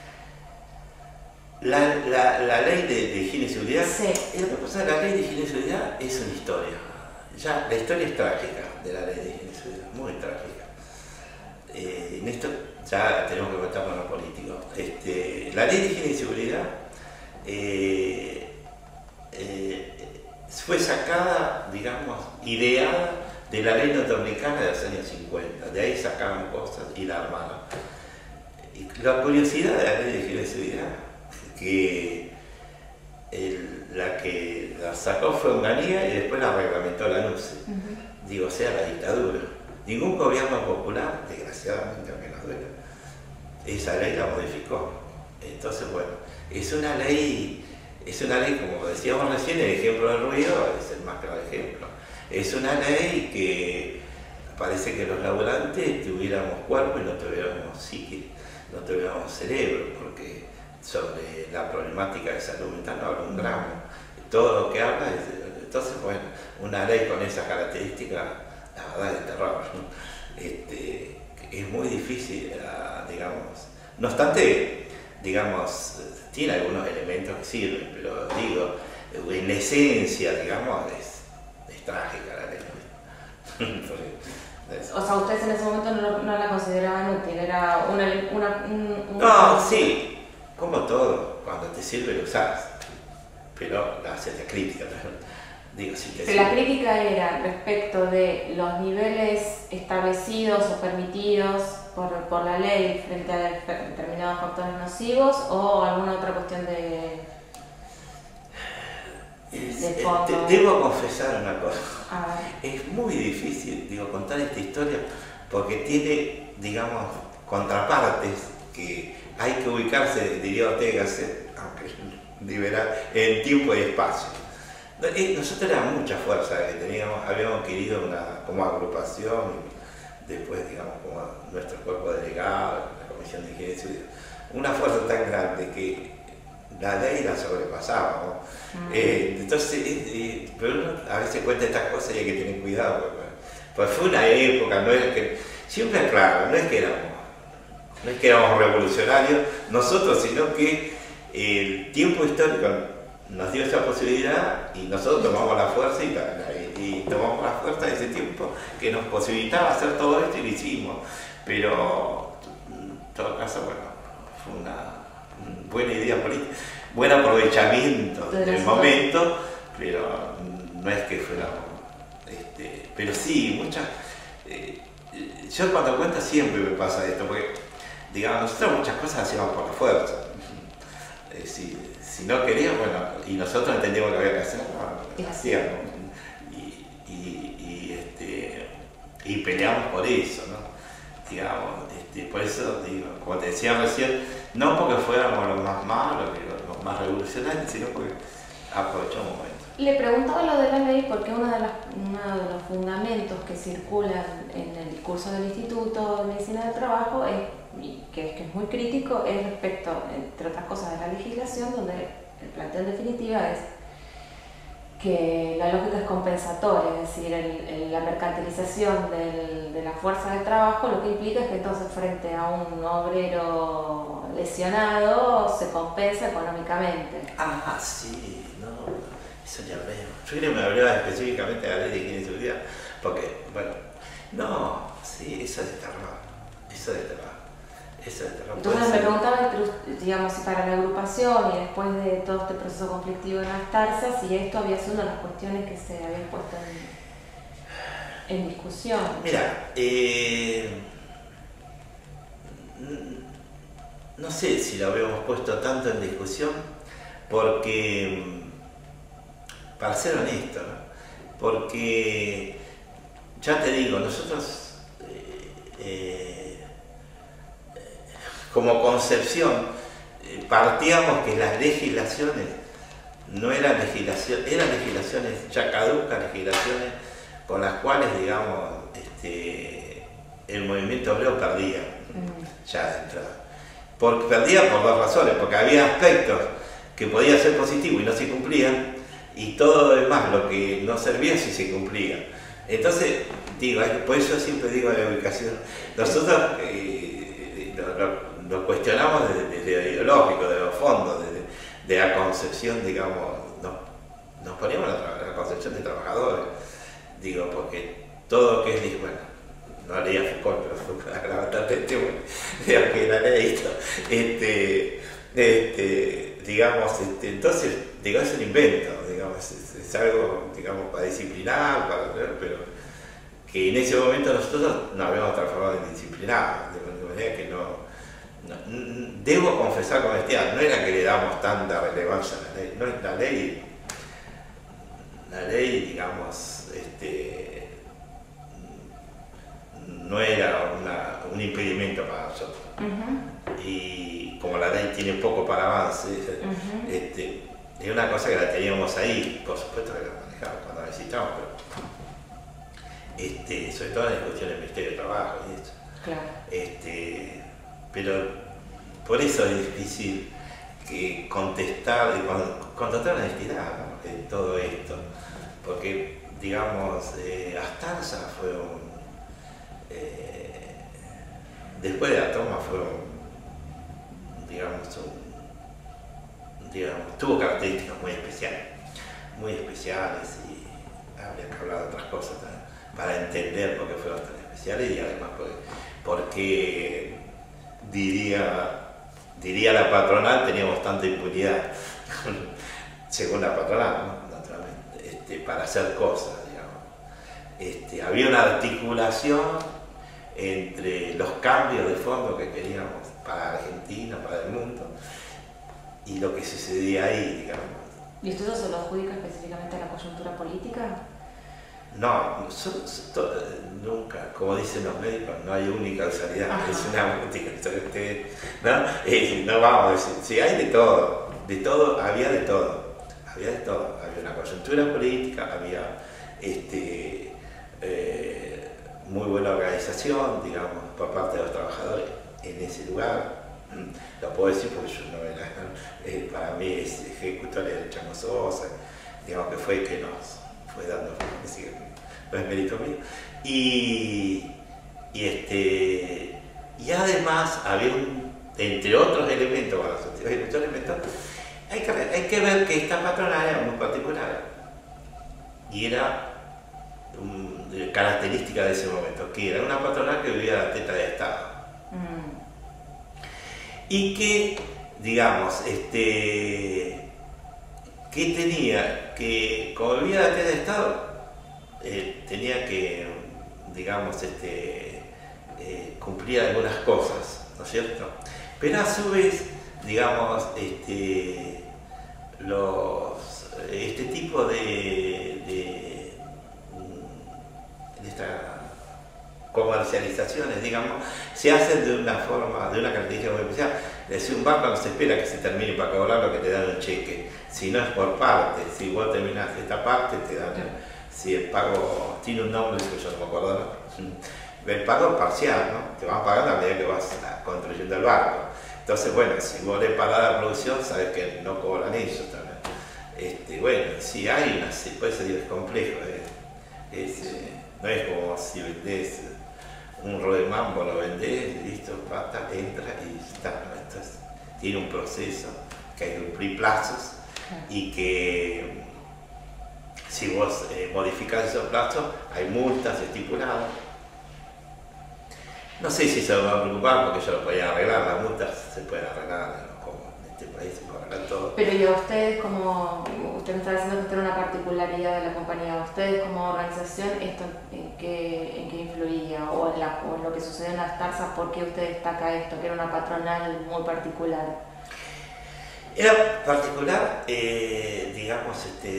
La ley de higiene y seguridad, sí. Lo que pasa es que la ley de higiene y seguridad es una historia. Ya la historia es trágica de la ley de higiene y seguridad, muy trágica. En esto ya tenemos que contar con los políticos. La ley de higiene y seguridad fue sacada, digamos, ideada de la ley norteamericana de los años 50. De ahí sacaban cosas y la armaron. Y la curiosidad de la ley de higiene y seguridad que la que la sacó fue Onganía y después la reglamentó la NUCE. Digo, o sea, la dictadura. Ningún gobierno popular, desgraciadamente, aunque nos duela, esa ley la modificó. Entonces, bueno, es una ley, como decíamos recién, el ejemplo del ruido es el más claro ejemplo. Es una ley que parece que los laburantes tuviéramos cuerpo y no tuviéramos psique, no tuviéramos cerebro, porque sobre la problemática de salud mental no habla un gramo. Todo lo que habla es, entonces, bueno, una ley con esas características, la verdad es de terror, ¿no? Es muy difícil, digamos, no obstante, digamos, tiene algunos elementos que sirven, pero digo, en esencia, digamos, es trágica la ley. O sea, ustedes en ese momento no la consideraban útil, era No, sí. Como todo, cuando te sirve lo usás, pero la haces de crítica. Digo, si te pero la crítica era respecto de los niveles establecidos o permitidos por la ley frente a determinados factores nocivos o alguna otra cuestión de fondo. Debo confesar una cosa. Es muy difícil, contar esta historia porque tiene, digamos, contrapartes que hay que ubicarse, diría Ortega, aunque liberal, en tiempo y espacio. Nosotros era mucha fuerza que teníamos, habíamos adquirido como agrupación, y después, digamos, como nuestro cuerpo delegado, la Comisión de Higiene y Seguridad, una fuerza tan grande que la ley la sobrepasaba, ¿no? Entonces, pero uno a veces cuenta estas cosas y hay que tener cuidado, porque fue una época, no es que, siempre es claro, no es que éramos revolucionarios nosotros, sino que el tiempo histórico nos dio esa posibilidad y nosotros tomamos la fuerza y tomamos la fuerza de ese tiempo que nos posibilitaba hacer todo esto y lo hicimos. Pero en todo caso, bueno, fue una buena idea política, buen aprovechamiento del momento, pero no es que fuéramos, pero sí, muchas, yo cuando cuento siempre me pasa esto, porque digamos, nosotros muchas cosas hacíamos por la fuerza. Si no queríamos, bueno, y nosotros entendíamos lo que había que hacer, no, lo hacíamos. Y peleamos por eso, ¿no? Digamos, por eso, como te decía recién, no porque fuéramos los más malos, los más revolucionarios, sino porque aprovechamos un momento. Le preguntaba lo de la ley porque uno de los fundamentos que circulan en el discurso del Instituto de Medicina del Trabajo, que es muy crítico, es respecto, entre otras cosas, de la legislación, donde el planteo en definitiva es que la lógica es compensatoria, es decir, la mercantilización de la fuerza de trabajo lo que implica es que entonces frente a un obrero lesionado se compensa económicamente. Ah, sí, no, eso ya veo. Yo creo que me hablaba específicamente de la ley de higiene y seguridad, porque, bueno, no, sí, eso es de terror, eso es de terror. Entonces me preguntaba, digamos, si para la agrupación y después de todo este proceso conflictivo en las tarzas, si esto había sido una de las cuestiones que se habían puesto en discusión. Mira, no sé si lo habíamos puesto tanto en discusión, porque, para ser honesto, ¿no? Porque, ya te digo, nosotros como concepción partíamos que las legislaciones no eran legislaciones, eran legislaciones ya caducas, legislaciones con las cuales, digamos, el movimiento obrero perdía ya de entrada. Perdía por dos razones, porque había aspectos que podían ser positivos y no se cumplían, y todo lo demás, lo que no servía, sí se cumplía. Entonces, digo, por eso siempre digo de la ubicación, nosotros lo cuestionamos desde lo ideológico, de los fondos, de la concepción, digamos, nos poníamos la concepción de trabajadores, digo, porque todo lo que es, bueno, no leía Foucault, pero Foucault era bastante bueno, digamos que la leí, digamos, entonces, digo, es un invento, digamos, es algo, digamos, para disciplinar, pero que en ese momento nosotros nos habíamos transformado en disciplinados, de manera que no, debo confesar con honestidad, no era que le damos tanta relevancia a la ley, no es la ley, digamos, no era un impedimento para nosotros. Y como la ley tiene poco para avance, es una cosa que la teníamos ahí, por supuesto que la manejamos cuando necesitamos, pero sobre todo en la discusión del Ministerio de Trabajo y eso. Claro. Pero por eso es difícil contestar con total honestidad, ¿no? En todo esto, porque, digamos, Astanza fue después de la toma fue tuvo características muy especiales, y habría que hablar de otras cosas también, para entender por qué fueron tan especiales, y además porque diría la patronal, teníamos tanta impunidad, según la patronal, ¿no? Naturalmente, para hacer cosas, digamos. Había una articulación entre los cambios de fondo que queríamos para Argentina, para el mundo, y lo que sucedía ahí, digamos. ¿Y esto se lo adjudica específicamente a la coyuntura política? No, nunca, como dicen los médicos, no hay única causalidad, es una multicausalidad, ¿no? No vamos a decir, sí, hay de todo, había de todo, había una coyuntura política, había muy buena organización, digamos, por parte de los trabajadores en ese lugar. Lo puedo decir porque yo no era, para mí es ejecutor de Chango Sosa, digamos que fue el que nos fue dando, no es mérito mío. Y además había entre otros elementos, hay que ver que esta patronal era muy particular y era característica de ese momento, que era una patronal que vivía la teta de Estado. Y que, digamos, que tenía que, como vivía la teta de Estado, tenía que, digamos, cumplir algunas cosas, ¿no es cierto? Pero a su vez, digamos, este tipo de esta comercializaciones, digamos, se hacen de una forma, de una característica muy especial. Es decir, un banco no se espera que se termine para cobrar lo que te dan un cheque, si no es por parte. Si vos terminás esta parte, te dan, si el pago tiene un nombre, que yo no me acuerdo, ¿no? El pago parcial, ¿no? Te van pagando a medida que vas construyendo el barco. Entonces, bueno, si vos le pagas la producción, sabes que no cobran ellos también. Bueno, si hay una, por eso digo, es complejo. No es como si vendés un rodemambo, lo vendés, listo, pata, entra y está. ¿No? Entonces, tiene un proceso que hay que cumplir plazos y que si vos modificás esos plazos, hay multas estipuladas. No sé si eso me va a preocupar porque yo lo podía arreglar, las multas se pueden arreglar, ¿no? Como en este país se puede arreglar todo. Pero y a ustedes como, usted me está diciendo que esto era una particularidad de la compañía, ¿a ustedes como organización esto en qué influía? O en lo que sucedió en las tarzas, ¿por qué usted destaca esto? Que era una patronal muy particular. Era particular, digamos,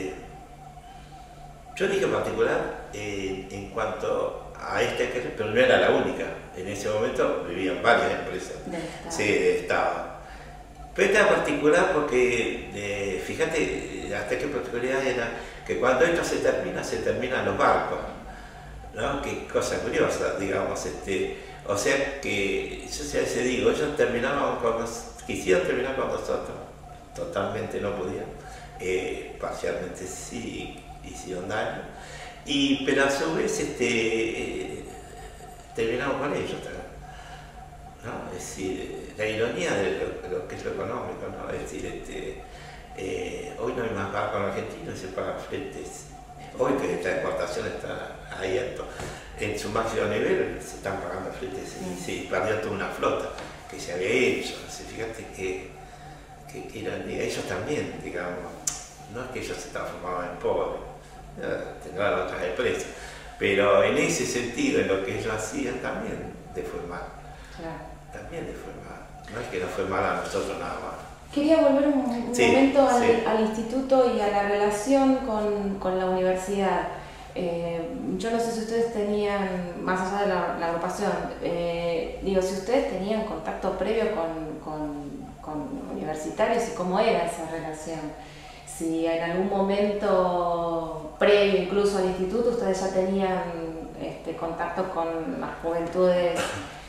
yo dije particular en cuanto a pero no era la única. En ese momento vivían varias empresas de Estado. Pero esta era particular porque, fíjate, hasta qué particularidad era que cuando esto se terminan los barcos, ¿no? Qué cosa curiosa, digamos. O sea que, yo se digo, ellos quisieron terminar con nosotros, totalmente no podían, parcialmente sí hicieron daño. Pero a su vez terminamos con ellos también, ¿no? Es decir, la ironía de lo que es lo económico, ¿no? Es decir, hoy no hay más barcos argentinos y se pagan fletes. Hoy que la exportación está ahí alto, en su máximo nivel se están pagando fletes y se perdió toda una flota que se había hecho. Así, fíjate que ironía, ellos también, digamos, no es que ellos se transformaban en pobres, tendrán otras empresas, pero en ese sentido, en lo que ellos hacían, también le fue mal. Claro. También le fue mal. No es que nos fue mal a nosotros nada más. Quería volver un momento al instituto y a la relación con la universidad. Yo no sé si ustedes tenían, más allá de la agrupación, digo, si ustedes tenían contacto previo con universitarios y cómo era esa relación. Si en algún momento previo incluso al instituto ustedes ya tenían contacto con las juventudes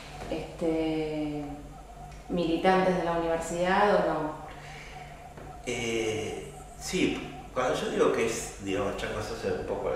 militantes de la universidad o no. Sí, cuando yo digo que es, digamos, Chango Sosa un poco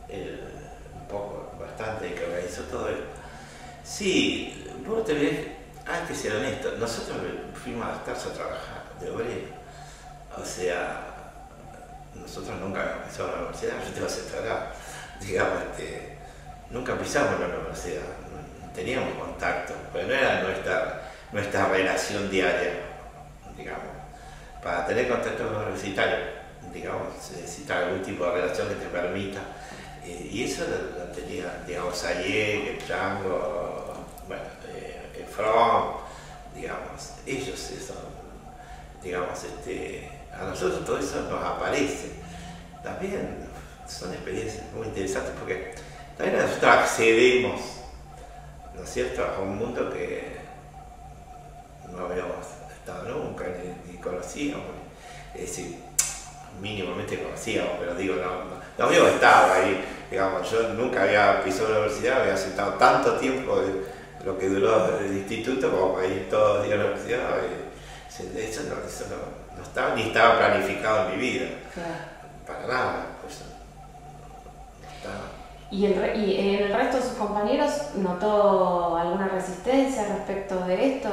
bastante que organizó todo esto. Sí, vos te ves, hay que ser honesto, nosotros fuimos a Tarso a trabajar de obrero. O sea, nosotros nunca pisamos la universidad, yo te voy a asesorar, digamos, nunca pisamos la universidad, no teníamos contacto, pero no era nuestra relación diaria, digamos. Para tener contacto con los universitarios, digamos, se necesita algún tipo de relación que te permita, y eso lo tenía, digamos, Sayek, el Chango, bueno, el From, digamos, ellos son, digamos, a nosotros todo eso nos aparece. También son experiencias muy interesantes porque también nosotros accedemos, ¿no es cierto?, a un mundo que no habíamos estado nunca, ni conocíamos, es decir, mínimamente conocíamos, pero digo, no habíamos estado ahí, digamos, yo nunca había pisado la universidad, había sentado tanto tiempo de lo que duró el instituto como para ir todos los días a la universidad, eso no estaba, ni estaba planificado en mi vida, para nada, pues no estaba. ¿Y el resto de sus compañeros notó alguna resistencia respecto de esto?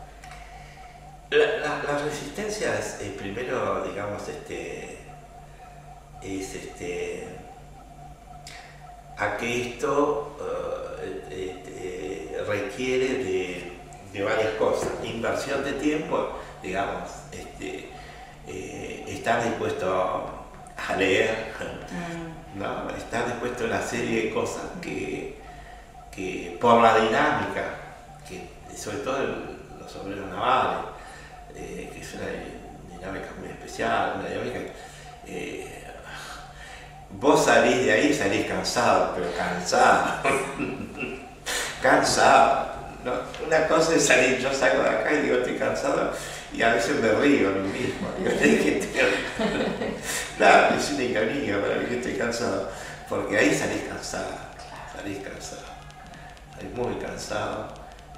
La resistencia es, primero, digamos, a que esto requiere de varias cosas, inversión de tiempo, digamos, estar dispuesto a leer, ¿no? Estar dispuesto a una serie de cosas que por la dinámica, que sobre todo los obreros navales, que es una dinámica muy especial, una dinámica vos salís de ahí, salís cansado, pero cansado. cansado. ¿No? Una cosa es salir, yo salgo de acá y digo estoy cansado y a veces me río a mí mismo. Claro, es una ironía para mí que estoy cansado, porque ahí salís cansado, salís muy cansado.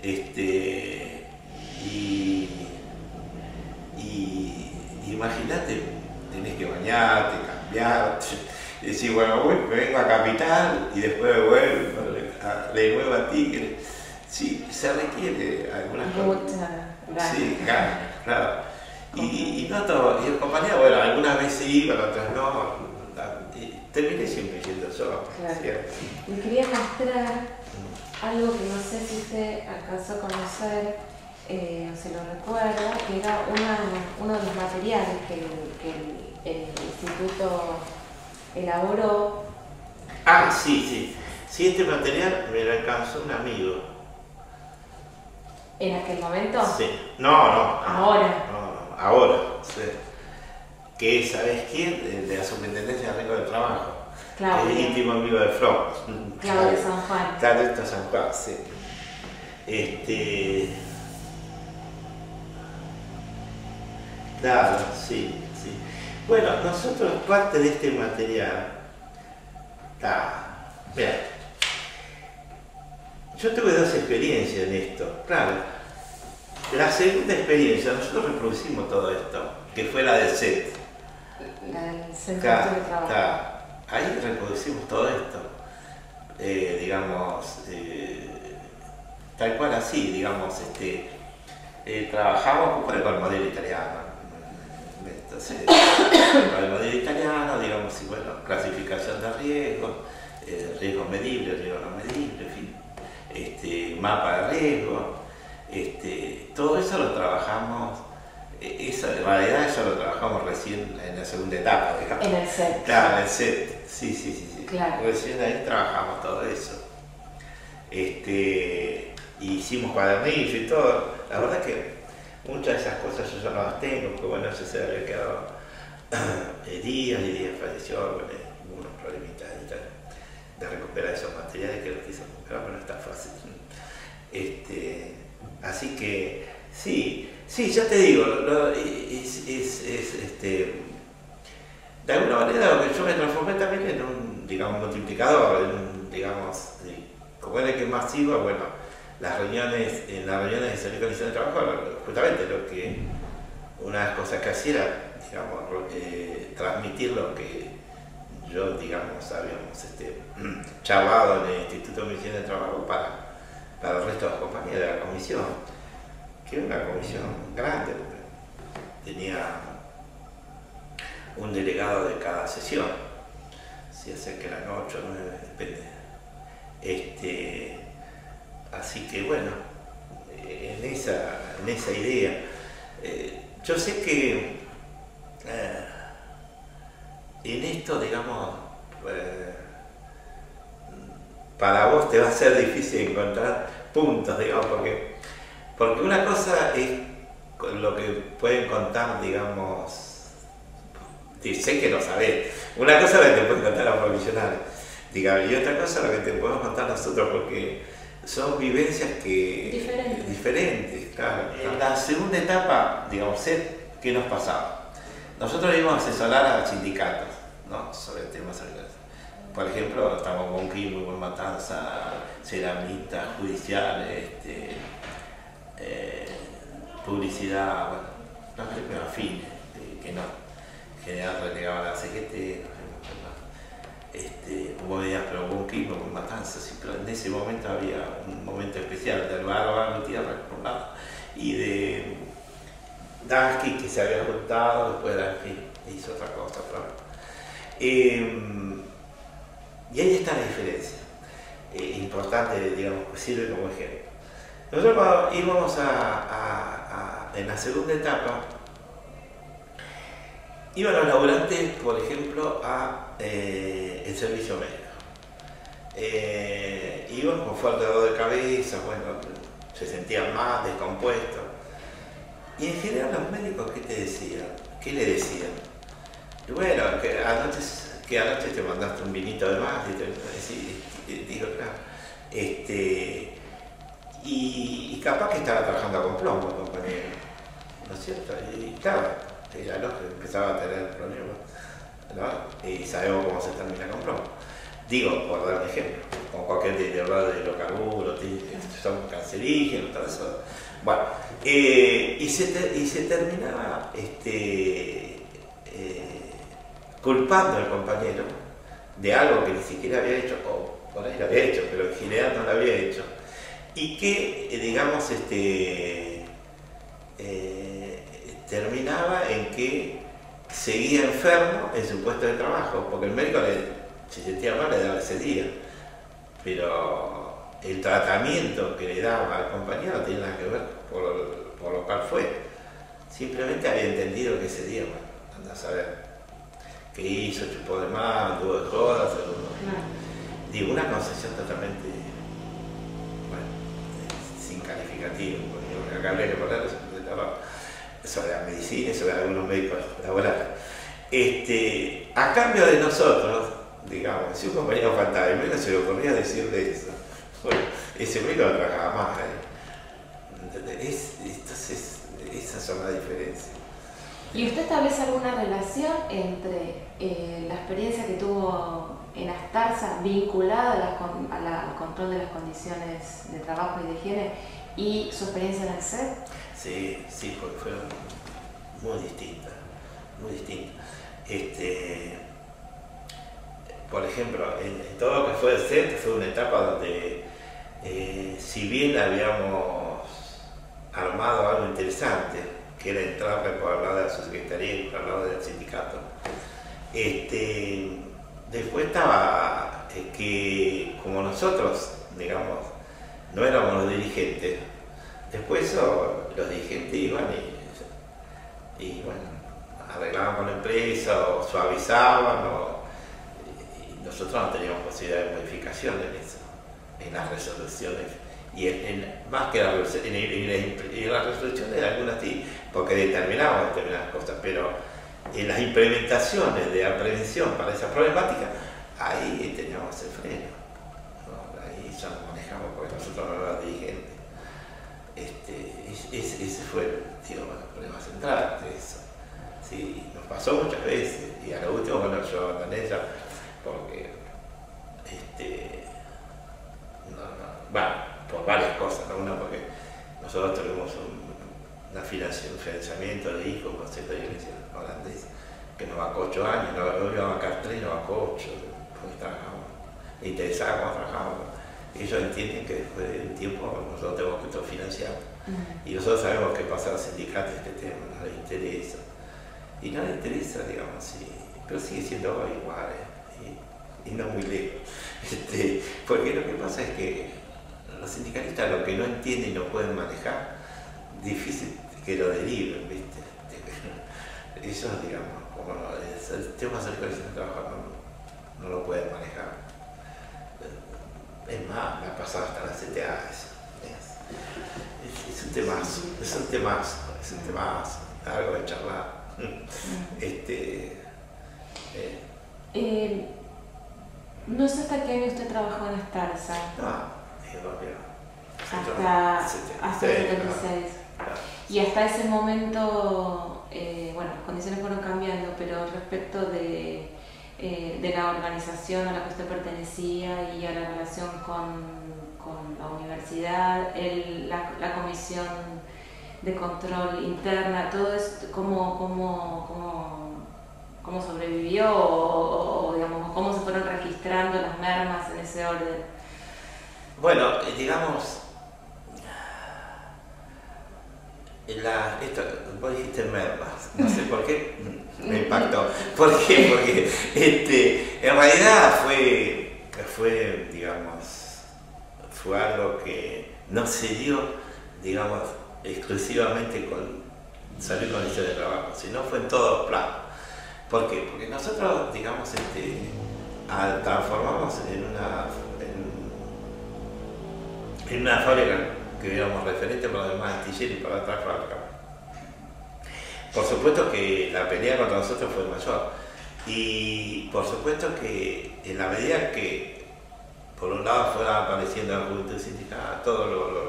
Imagínate, tenés que bañarte, cambiarte, y decir, bueno, me vengo a Capital y después me vuelvo de nuevo a Tigre. Sí, se requiere algunas cosas. Sí, claro. Y no todo, y el compañero, bueno, algunas veces iban, otras no. Terminé siempre yendo yo. Claro. Le quería mostrar algo que no sé si usted alcanzó a conocer, o se lo recuerda, que era uno de los materiales que el instituto elaboró. Ah, sí. Sí, este material me lo alcanzó un amigo. ¿En aquel momento? Sí. No. ¿Ahora? No, ahora. Sí. Que, ¿sabes quién? De la Superintendencia de Riesgo de Trabajo. Claro. El íntimo amigo de Flor. Claro, de San Juan. Claro, de San Juan, sí. Claro, sí. Bueno, nosotros parte de este material. Mira, yo tuve dos experiencias en esto. Claro, la segunda experiencia, nosotros reproducimos todo esto, que fue la del CET. La del Centro de Trabajo. Ahí reproducimos todo esto. Tal cual así, digamos, trabajamos con el modelo italiano. Entonces, con el modelo italiano, digamos, y bueno, clasificación de riesgos, riesgo medible, riesgo no medible, en fin, mapa de riesgo, todo eso lo trabajamos, en realidad eso lo trabajamos recién en la segunda etapa, digamos. En el CET. Claro, en el CET, sí. Claro. Recién ahí trabajamos todo eso. Hicimos cuadernillos y todo. La verdad es que muchas de esas cosas yo ya no las tengo, porque bueno, eso se había quedado días falleció, bueno, hubo unos problemitas y tal, de recuperar esos materiales que los quiso recuperar, pero no está fácil. Así que sí, ya te digo, de alguna manera lo que yo me transformé también en un, digamos, multiplicador, como era el que más iba, bueno, en las reuniones de salud y condición de trabajo, justamente una de las cosas que hacía era, digamos, transmitir lo que yo, digamos, habíamos charlado en el Instituto de Condición de Trabajo para el resto de los compañeros de la comisión, que era una comisión grande, tenía un delegado de cada sesión, si hace que eran 8 o 9, depende. Así que bueno, en esa idea, yo sé que en esto, digamos, para vos te va a ser difícil encontrar puntos, digamos, porque una cosa es lo que pueden contar, digamos, sé que lo sabés, una cosa es lo que te pueden contar los profesionales, digamos, y otra cosa es lo que te podemos contar nosotros, porque son vivencias diferentes, claro. En la segunda etapa, digamos, ¿qué nos pasaba? Nosotros íbamos a asesorar a sindicatos, ¿no? Sobre temas sanitarios. Por ejemplo, estamos con Quilmes, con Matanza, ceramistas, judiciales, publicidad, bueno, los primeros fines, que no, en general relegaban a la CGT, hubo medidas, pero hubo un Quilmes, con Matanza, sí, pero en ese momento había un momento especial del Barba, Gutiérrez, por un lado, y de Dansky, que se había juntado, después Dansky hizo otra cosa, y ahí está la diferencia, importante, digamos, que sirve como ejemplo. Nosotros íbamos en la segunda etapa, iban los laburantes, por ejemplo, el servicio médico. Iban con fuerte dolor de cabeza, bueno, se sentían mal, descompuestos. Y en general los médicos, ¿qué te decían? ¿Qué le decían? Y bueno, que anoche te mandaste un vinito de más, y digo, claro, y capaz que estaba trabajando con plomo el compañero, ¿no es cierto? Y claro, era lógico, empezaba a tener problemas, ¿no? Y sabemos cómo se termina con plomo. Digo, por dar un ejemplo, con cualquier derivado de hidrocarburos, son cancerígenos, todo eso. Bueno, y se terminaba culpando al compañero de algo que ni siquiera había hecho, o por ahí lo había hecho, pero en general no lo había hecho, y que, digamos, terminaba en que seguía enfermo en su puesto de trabajo, porque el médico, si se sentía mal, le daba ese día, pero el tratamiento que le daba al compañero no tenía nada que ver por lo cual fue. Simplemente había entendido que ese día, bueno, anda a saber qué hizo, chupó de más, anduvo de jodas, digo, una concesión totalmente, bueno, sin calificativo, porque acá habría que poner sobre la medicina y sobre algunos médicos laborales. A cambio de nosotros, digamos, si un compañero faltaba y menos se le ocurría decirle eso, bueno, ese médico no trabajaba más. Entonces, esas son las diferencias. ¿Y usted establece alguna relación entre la experiencia que tuvo en Astarza vinculada al control de las condiciones de trabajo y de higiene y su experiencia en el CEP? Sí, porque fueron muy distintas, muy distintas. Por ejemplo, en todo lo que fue el CEP fue una etapa donde, si bien habíamos armado algo interesante, que era entrar por el lado de la subsecretaría y por el lado del sindicato, después estaba que como nosotros, digamos, no éramos los dirigentes, después los dirigentes iban y bueno, arreglaban con la empresa o suavizaban, y nosotros no teníamos posibilidad de modificación en eso, en las resoluciones. Y más que en la resolución de algunas sí, porque determinaban determinadas cosas, pero en las implementaciones de la prevención para esa problemática, ahí teníamos el freno, ¿no? Ahí ya nos manejamos porque nosotros no éramos dirigentes. Ese fue el problema central de eso. Sí, nos pasó muchas veces, y a lo último, bueno, yo abandoné ya porque por varias cosas, ¿no? Una, porque nosotros tuvimos un financiamiento de hijos, un consejo de iglesia holandés, que nos bancó 8 años, no iba a bancar 3, nos bancó 8, porque trabajamos, le interesaba cómo trabajábamos. Ellos entienden que después de un tiempo nosotros tenemos que autofinanciar. Y nosotros sabemos que pasa a los sindicatos este tema, no les interesa. Y no les interesa, digamos, sí, pero sigue siendo igual, y no muy lejos. Porque lo que pasa es que los sindicalistas lo que no entienden y no pueden manejar, difícil que lo deriven, ¿viste? Ellos, digamos, como el tema de condiciones de trabajo no lo pueden manejar. Es más, me ha pasado hasta la CTA eso. Es un temazo, algo de charlar. No sé hasta qué año usted trabajó en Astarza. Hasta el 76. Y hasta ese momento, bueno, las condiciones fueron cambiando, pero respecto de la organización a la que usted pertenecía y a la relación con la universidad, la comisión de control interna, todo esto, ¿cómo sobrevivió o digamos, cómo se fueron registrando las mermas en ese orden? Bueno, digamos, vos dijiste mermas, no sé por qué me impactó. ¿Por qué? Porque en realidad fue, digamos, fue algo que no se dio, digamos, exclusivamente con salir con condiciones de trabajo, sino fue en todos planos. ¿Por qué? Porque nosotros, digamos, al transformarnos en una fábrica que éramos referente para los demás astilleros y para otras fábricas, por supuesto que la pelea contra nosotros fue mayor. Y por supuesto que en la medida que por un lado fuera apareciendo la juventud sindical, todas las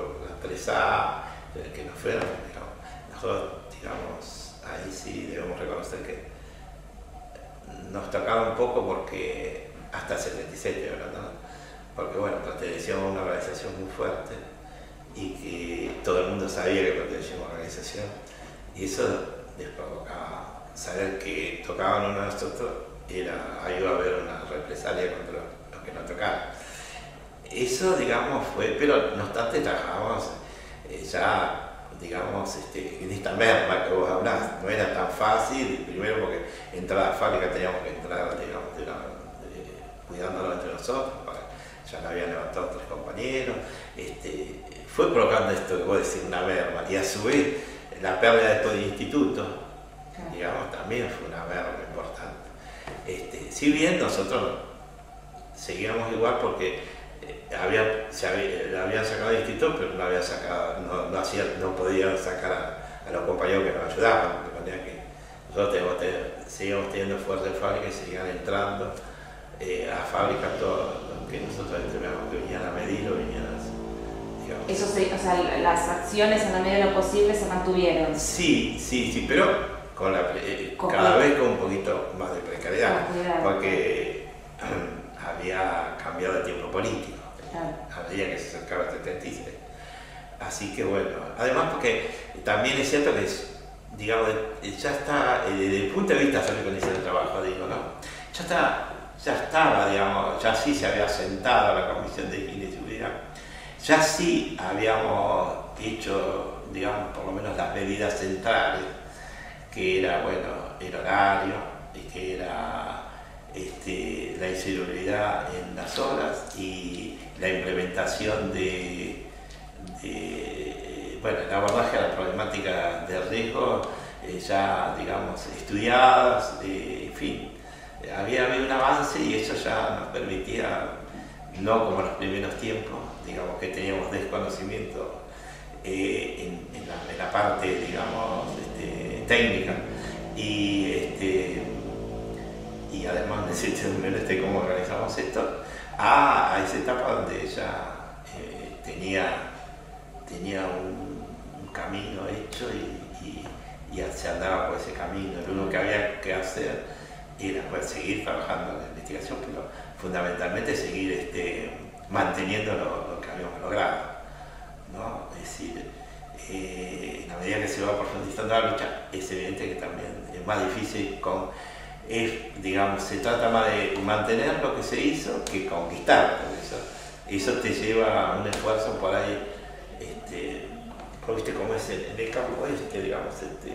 expresar, que nos fueron, digamos, nosotros, digamos, ahí sí debemos reconocer que nos tocaba un poco porque hasta el 77, ¿verdad? ¿No? Porque bueno, pertenecíamos a una organización muy fuerte y que todo el mundo sabía que pertenecíamos a una organización, y eso les provocaba saber que tocaban uno de nosotros, ahí iba a haber una represalia contra los que no tocaban. Eso, digamos, fue, pero no obstante trabajábamos ya, digamos, en esta merma que vos hablás. No era tan fácil, primero porque entrar a la fábrica teníamos que entrar, digamos, cuidándonos entre nosotros, ya la habían levantado 3 compañeros. Fue provocando esto que vos decís, una merma, y a su vez la pérdida de estos institutos, digamos, también fue una merma importante. Si bien nosotros seguíamos igual porque habían sacado el instituto, pero no habían sacado, no podían sacar a los compañeros que nos ayudaban, de manera que nosotros seguíamos teniendo fuerza de fábrica y seguían entrando a fábrica todos los que nosotros determinamos que venían a medir o venían a hacer, digamos. Eso o sea, las acciones en la medida de lo posible se mantuvieron. Sí, pero cada vez con un poquito más de precariedad, porque había cambiado el tiempo político, a medida que se acercaba el 76. Así que bueno, además porque también es cierto que, digamos, ya está, desde el punto de vista de la condición de trabajo, digo, ¿no? Ya estaba, digamos, ya sí se había sentado la Comisión de Higiene y Seguridad, ya sí habíamos hecho, digamos, por lo menos las medidas centrales, que era, bueno, el horario, y que era la insalubridad en las horas y la implementación bueno, el abordaje a la problemática de riesgo ya, digamos, estudiadas, en fin, había habido un avance y eso ya nos permitía, no como en los primeros tiempos, digamos, que teníamos desconocimiento en la parte, digamos, técnica, y además de cómo organizamos esto, a esa etapa donde ya tenía un camino hecho y se andaba por ese camino. Lo único que había que hacer era, pues, seguir trabajando en la investigación, pero fundamentalmente seguir manteniendo lo que habíamos logrado, ¿no? Es decir, en la medida que se va profundizando la lucha, es evidente que también es más difícil digamos, se trata más de mantener lo que se hizo que conquistar, porque eso te lleva a un esfuerzo por ahí, viste cómo es en el campo digamos,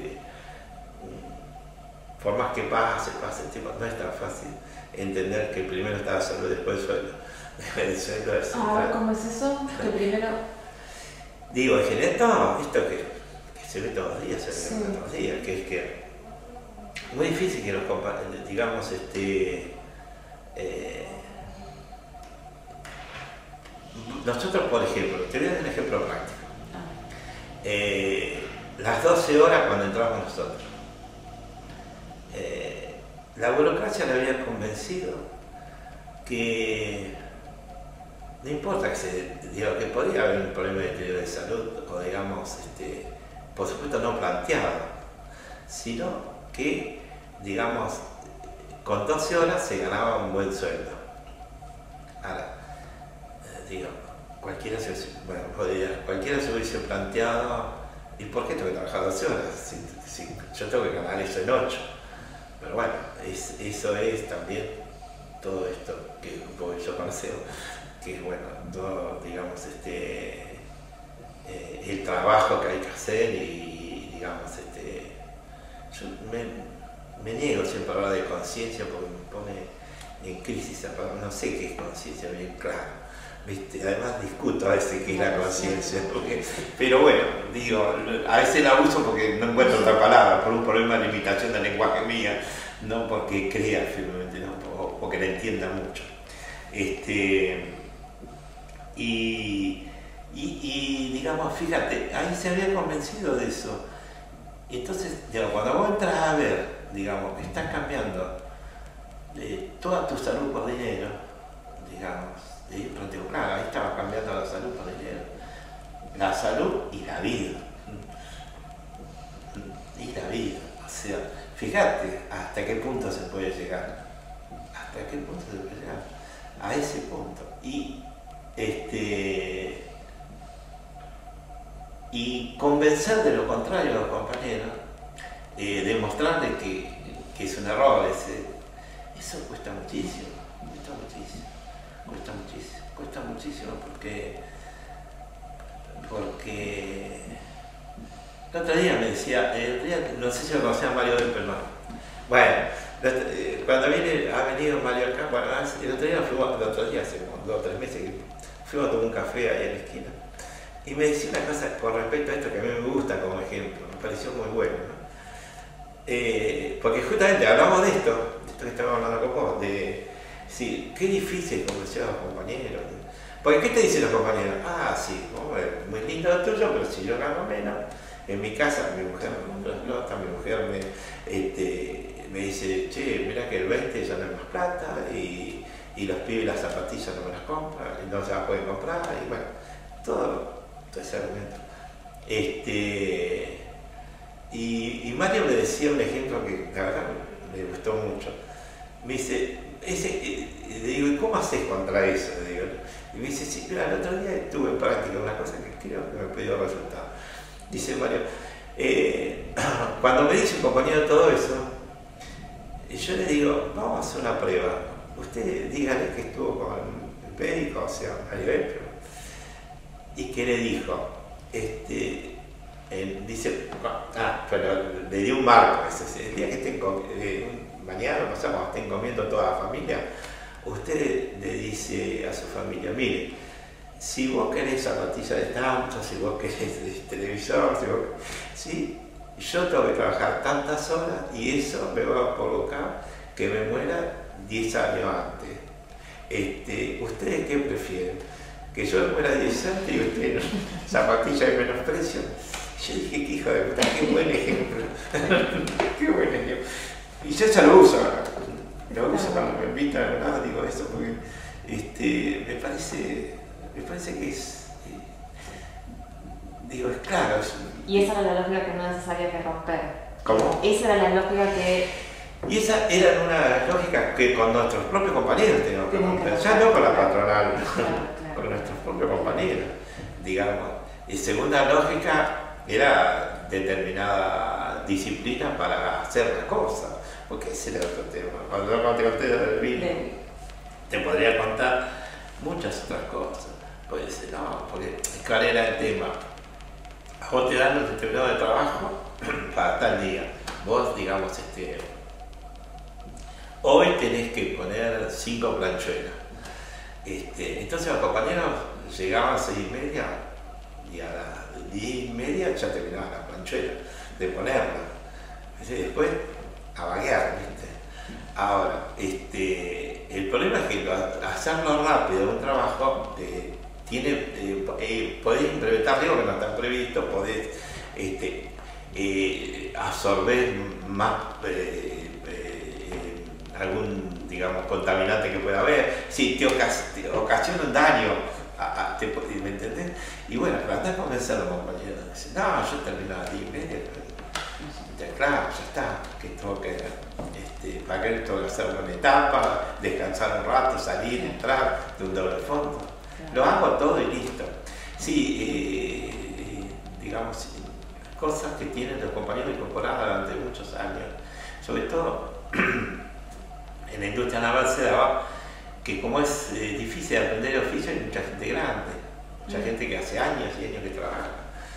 por más que pase, no es tan fácil entender que primero está la salud y después el suelo. El suelo es ¿cómo es eso? Que primero... Digo, en general, esto que se ve todos los días, todos los días, que es que muy difícil que nos digamos, nosotros, por ejemplo, te voy a dar un ejemplo práctico. Las 12 horas cuando entramos nosotros, la burocracia le había convencido que no importa que podría haber un problema de salud, o digamos, por supuesto no planteado, sino que, digamos, con 12 horas se ganaba un buen sueldo. Ahora, digo, cualquiera se hubiese planteado, ¿y por qué tengo que trabajar 12 horas? Si yo tengo que ganar eso en 8. Pero bueno, eso es también todo esto que yo conozco, que es, bueno, todo, digamos, el trabajo que hay que hacer y digamos, yo me niego siempre a hablar de conciencia porque me pone en crisis, no sé qué es conciencia, bien claro. ¿Viste? Además discuto a veces qué es la conciencia, pero bueno, digo, a veces la uso porque no encuentro otra palabra, por un problema de limitación del lenguaje mía, no porque crea firmemente, no, porque la entienda mucho. Y digamos, fíjate, ahí se había convencido de eso. Y entonces, digamos, cuando vos entras a ver, digamos, que estás cambiando toda tu salud por dinero, digamos, claro, ahí estaba cambiando la salud por dinero. la salud y la vida. Y la vida, o sea, fíjate hasta qué punto se puede llegar, hasta qué punto se puede llegar, a ese punto. Y convencer de lo contrario a los compañeros, demostrarles que es un error, eso cuesta muchísimo, cuesta muchísimo porque el otro día me decía, no sé si lo conocían Mario Dempelman. Bueno, cuando ha venido Mario acá, bueno, el otro día hace como 2 o 3 meses, fuimos a tomar un café ahí en la esquina. Y me decía una cosa con respecto a esto que a mí me gusta como ejemplo, me pareció muy bueno, ¿no? Porque justamente hablamos de esto que estamos hablando con vos, sí, qué difícil convencer a los compañeros. Porque ¿qué te dicen los compañeros? Ah, sí, muy lindo lo tuyo, pero si yo gano menos. En mi casa, mi mujer me explota, mi mujer me dice, che, mira que el 20 ya no hay más plata y los pibes las zapatillas no me las compran, y no se las pueden comprar, y bueno, todo ese argumento. Y Mario me decía un ejemplo que la verdad me gustó mucho. Me dice, le digo, ¿y cómo haces contra eso? Le digo, y me dice, sí, mira, el otro día tuve en práctica una cosa que creo que me dio resultado. Dice Mario, cuando me dice un compañero todo eso, yo le digo, vamos a hacer una prueba. Usted dígale que estuvo con el médico, o sea, Mario Dempelman, y que le dijo, dice, pero le dio un marco, el día que estén mañana pasamos, estén comiendo toda la familia, usted le dice a su familia, mire, si vos querés zapatillas de tanto, si vos querés televisor, ¿sí? Yo tengo que trabajar tantas horas y eso me va a provocar que me muera 10 años antes. ¿Ustedes qué prefieren? Que yo me muera 10 antes y ustedes zapatillas de menos precio. Yo dije, qué hijo de puta, qué buen ejemplo. Qué buen ejemplo. Y yo ya lo uso ahora. Lo uso cuando me invitan, no digo eso porque me parece que es, digo, es claro. Y esa era la lógica que no es necesaria que romper. ¿Cómo? Esa era la lógica que... Y esa era una lógica que con nuestros propios compañeros teníamos que romper, ya no con la patronal, claro. Con nuestros propios compañeros, digamos. Y segunda lógica era determinada disciplina para hacer las cosas, porque ese era otro tema. Cuando te conté del vino, te podría contar muchas otras cosas. Pues no, porque ¿cuál era el tema? A vos te dan un determinado de trabajo para tal día. Vos, digamos, hoy tenés que poner 5 planchuelas. Entonces los compañeros llegaban a 6:30 y a las 10:30 ya terminaban las planchuelas de ponerlas. Después a vaguear, ¿viste? Ahora, el problema es que hacerlo rápido, un trabajo, podés implementar riesgos que no están previstos, podés absorber más algún, digamos, contaminante que pueda haber, si te ocasiona un daño, ¿me entendés? Y bueno, tratás de convencer a los compañeros, dicen, no, yo termino a las 10:30, claro, ya está, que tengo que, para que tengo que hacer una etapa, descansar un rato, salir, entrar de un doble fondo. Lo hago todo y listo. Sí, digamos, cosas que tienen los compañeros incorporadas durante muchos años, sobre todo en la industria naval se daba que como es difícil aprender el oficio, hay mucha gente grande, mucha gente que hace años y años que trabaja.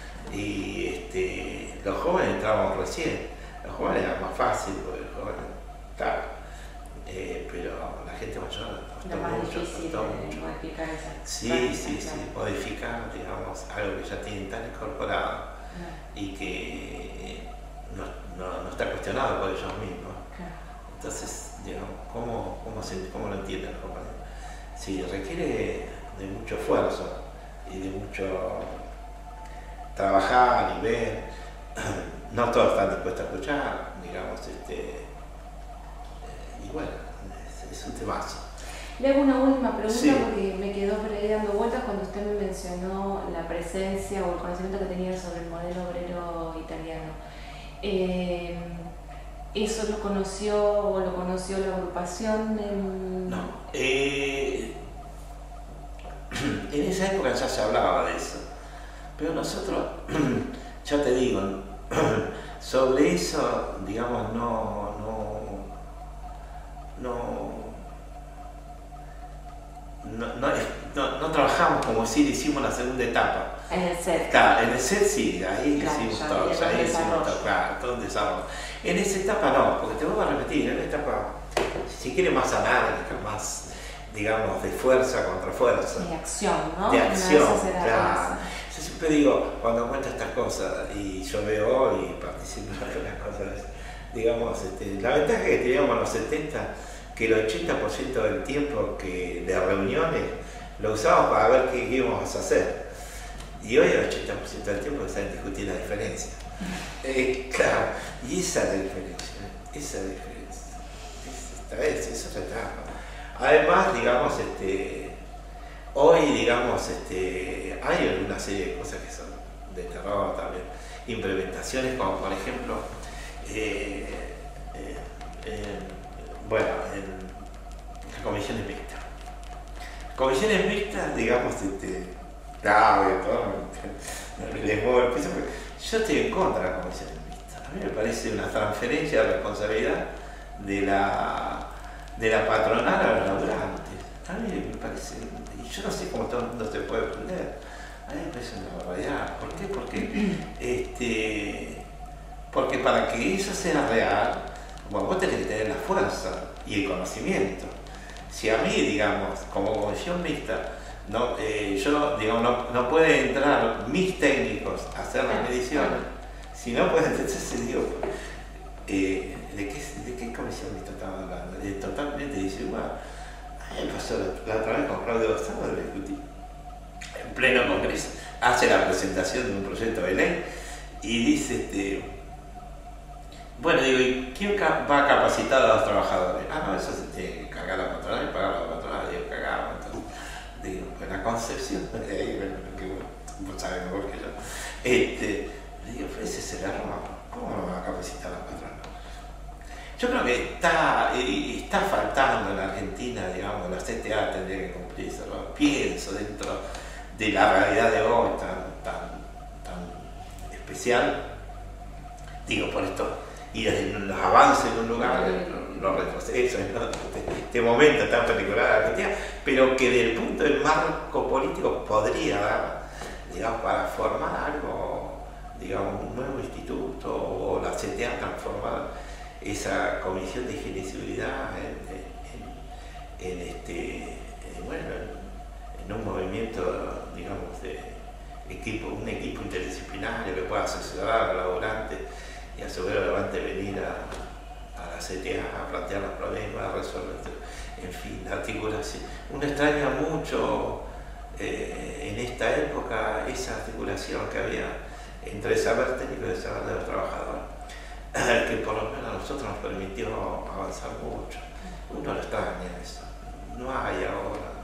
Y los jóvenes entrábamos recién, los jóvenes era más fácil, porque los jóvenes, claro, pero la gente mayor costó mucho. Modificar esa. Sí, modificar, digamos, algo que ya tienen tan incorporado y que no está cuestionado por ellos mismos. Entonces, digamos, ¿cómo lo entienden los compañeros? Sí, requiere de mucho esfuerzo y de mucho trabajar y ver. No todos están dispuestos a escuchar, digamos, y bueno, es un temazo. Le hago una última pregunta Sí. porque me quedó por ahí dando vueltas cuando usted me mencionó la presencia o el conocimiento que tenía sobre el modelo obrero italiano. ¿Eso lo conoció o lo conoció la agrupación? No. En esa época ya se hablaba de eso. Pero nosotros, ya te digo, sobre eso, digamos, no trabajamos como si hicimos la segunda etapa. En el set. Claro, en el set sí, ahí Claro, hicimos ya todo, había ahí hicimos desarrollo. todo, claro, todo un desarrollo. En esa etapa no, porque te voy a repetir, en esta etapa, si quiere más anárquica, más, digamos, de fuerza contra fuerza. De acción, ¿no? De acción, Una de esas era claro. esa. Yo siempre digo, cuando cuento estas cosas, y yo veo hoy y participo en las cosas, digamos, la ventaja que teníamos en los 70, que el 80% del tiempo de reuniones lo usábamos para ver qué íbamos a hacer. Y hoy el 80% del tiempo está en discutir la diferencia. Claro, y esa es la diferencia, esa es la diferencia. Eso se trata. Además, digamos, hoy, digamos, hay una serie de cosas que son de terror también. Implementaciones como, por ejemplo, bueno, las comisiones mixtas. Comisiones mixtas, digamos, claro, todo, les muevo el piso, porque yo estoy en contra de las comisiones mixtas. A mí me parece una transferencia de responsabilidad de la patronal a los laburantes. A mí me parece, y yo no sé cómo todo el mundo se puede aprender, a mí me parece una barbaridad. ¿Por qué? Porque para que eso sea real, bueno, vos tenés que tener la fuerza y el conocimiento. Si a mí, digamos, como comisión mixta, yo digamos, no puede entrar mis técnicos a hacer las mediciones, si no pueden, entonces digo, ¿de qué comisión mixta estamos hablando? Es totalmente desigual. A mí me pasó la otra vez con Claudio Gonzalo, lo discutí en pleno congreso, hace la presentación de un proyecto de ley y dice, bueno, digo, ¿y quién va a capacitar a los trabajadores? No, eso se tiene que cargar la patronal y pagar la patronal, digo, cagado. Entonces, digo, pues la concepción, que vos sabés mejor que yo, le digo, pues ese es el error, ¿cómo no va a capacitar a la patronal? Yo creo que está faltando en la Argentina, digamos, la CTA tendría que cumplirse, ¿no? Pienso dentro de la realidad de hoy tan especial, digo, por esto, y desde los avances en un lugar, los retrocesos, este momento tan particular de la Argentina, pero que desde el punto del marco político podría dar, digamos, para formar algo, digamos, un nuevo instituto, o la CTA transformar esa comisión de higiene y seguridad en un movimiento, digamos, un equipo interdisciplinario que pueda asesorar al laborante y a su vez el laborante venir a la CTA a plantear los problemas, a resolver, en fin, la articulación. Uno extraña mucho en esta época esa articulación que había entre el saber técnico y el saber de los trabajadores, que por lo menos a nosotros nos permitió avanzar mucho. Uno lo extraña eso. No hay ahora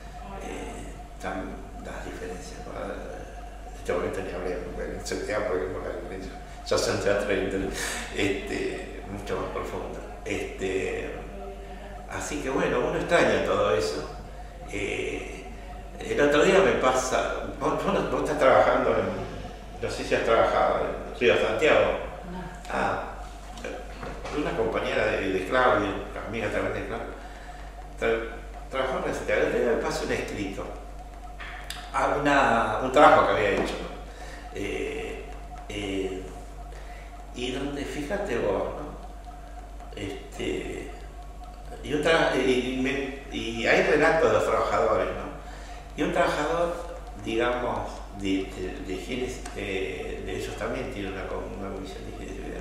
las diferencias. En este momento ni hablé, en el CTA, porque por la diferencia ya son teatros mucho más profundo. Así que bueno, uno extraña todo eso. El otro día me pasa, vos estás trabajando no sé si has trabajado en Río Santiago. Una compañera de Claudia, amiga también de Claudia, trabajó en Santiago. El otro día me pasó un escrito, un trabajo que había hecho, ¿no? Y donde, fíjate vos, ¿no? Y hay relatos de los trabajadores, ¿no? Y un trabajador, digamos, de higiene, de ellos también tiene una comisión de higiene y seguridad.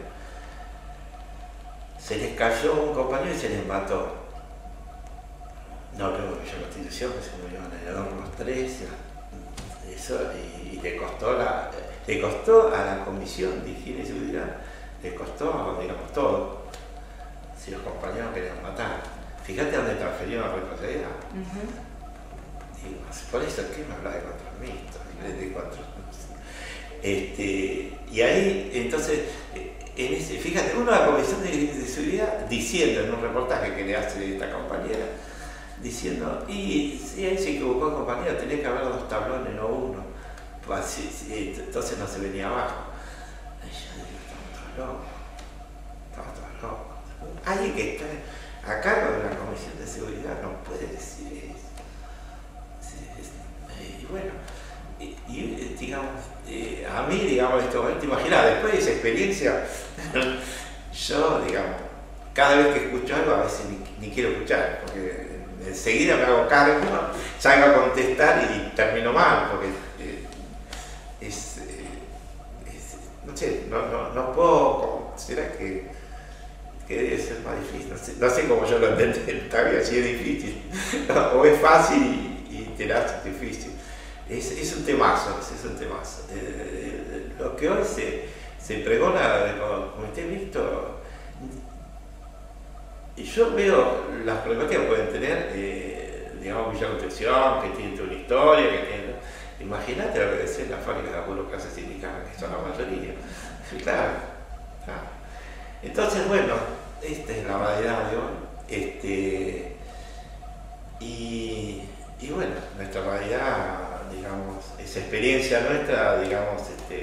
Se les cayó un compañero y se les mató. No creo que yo Constitución, que se murió en el horno 3, eso, y le costó a la Comisión de Higiene y Seguridad, le costó, digamos, todo, si los compañeros querían matar. fíjate dónde transferió la responsabilidad. Digo, por eso, ¿qué me habla de control mixto? Y ahí, entonces, fíjate, uno de la Comisión de Seguridad diciendo en un reportaje que le hace esta compañera, diciendo, y si ahí se equivocó el compañero, tenía que haber 2 tablones, no 1. Entonces no se venía abajo. Y yo digo, estamos todos locos. Alguien que está a cargo de la Comisión de Seguridad no puede decir eso. Y bueno, digamos, a mí, digamos, te imaginas, después de esa experiencia, yo, digamos, cada vez que escucho algo, a veces ni quiero escuchar, porque enseguida me hago cargo, salgo a contestar y termino mal, porque no sé, no puedo, ¿será que debe ser más difícil? No sé cómo yo lo entendí, todavía si es difícil, o es fácil y te la hace difícil. Es un temazo, es un temazo. Lo que hoy se pregona del comité mixto, y yo veo las problemáticas que pueden tener, digamos, Villa Concepción, que tiene toda una historia, que tiene... Imagínate lo que decían las fábricas de burocracia sindical, que son la mayoría. Claro. Entonces, bueno, esta es la realidad de hoy. Y bueno, nuestra realidad, digamos, esa experiencia nuestra, digamos,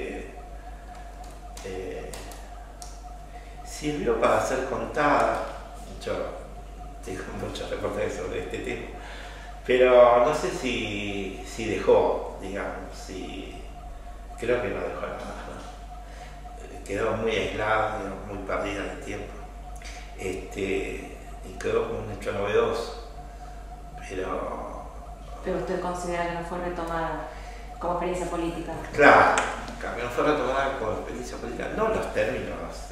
sirvió para ser contada. Yo tengo muchos reportajes sobre este tema, pero no sé si dejó, digamos, creo que no dejó nada, ¿no? Quedó muy aislada, digamos, muy perdida en el tiempo, y quedó como un hecho novedoso, pero usted considera que no fue retomada como experiencia política. Claro, no fue retomada como experiencia política, no los términos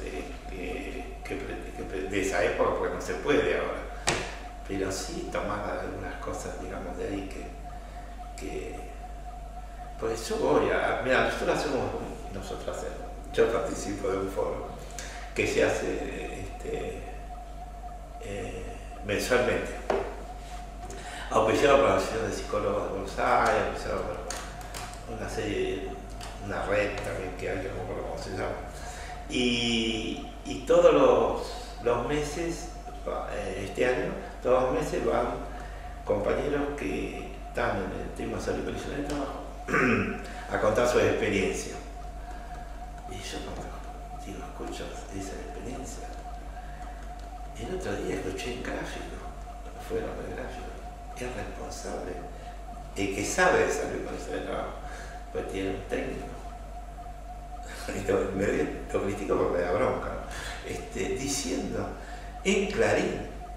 de esa época, porque no se puede ahora, pero sí tomar algunas cosas, digamos, de ahí que pues yo voy a... Mira, yo participo de un foro que se hace mensualmente, auspiciado por la Asociación de Psicólogos de Buenos Aires, auspiciado por una serie, una red también que hay, que no me acuerdo cómo se llama, y todos los meses, este año, todos los meses van compañeros que están en el tema de salud y condiciones de trabajo a contar su experiencia. Y yo cuando digo, escucho esa experiencia, el otro día escuché en gráfico, fuera de gráfico, es responsable, el que sabe de salud y condiciones de trabajo, pues tiene un técnico. Lo critico porque me da bronca, ¿no? Diciendo en Clarín,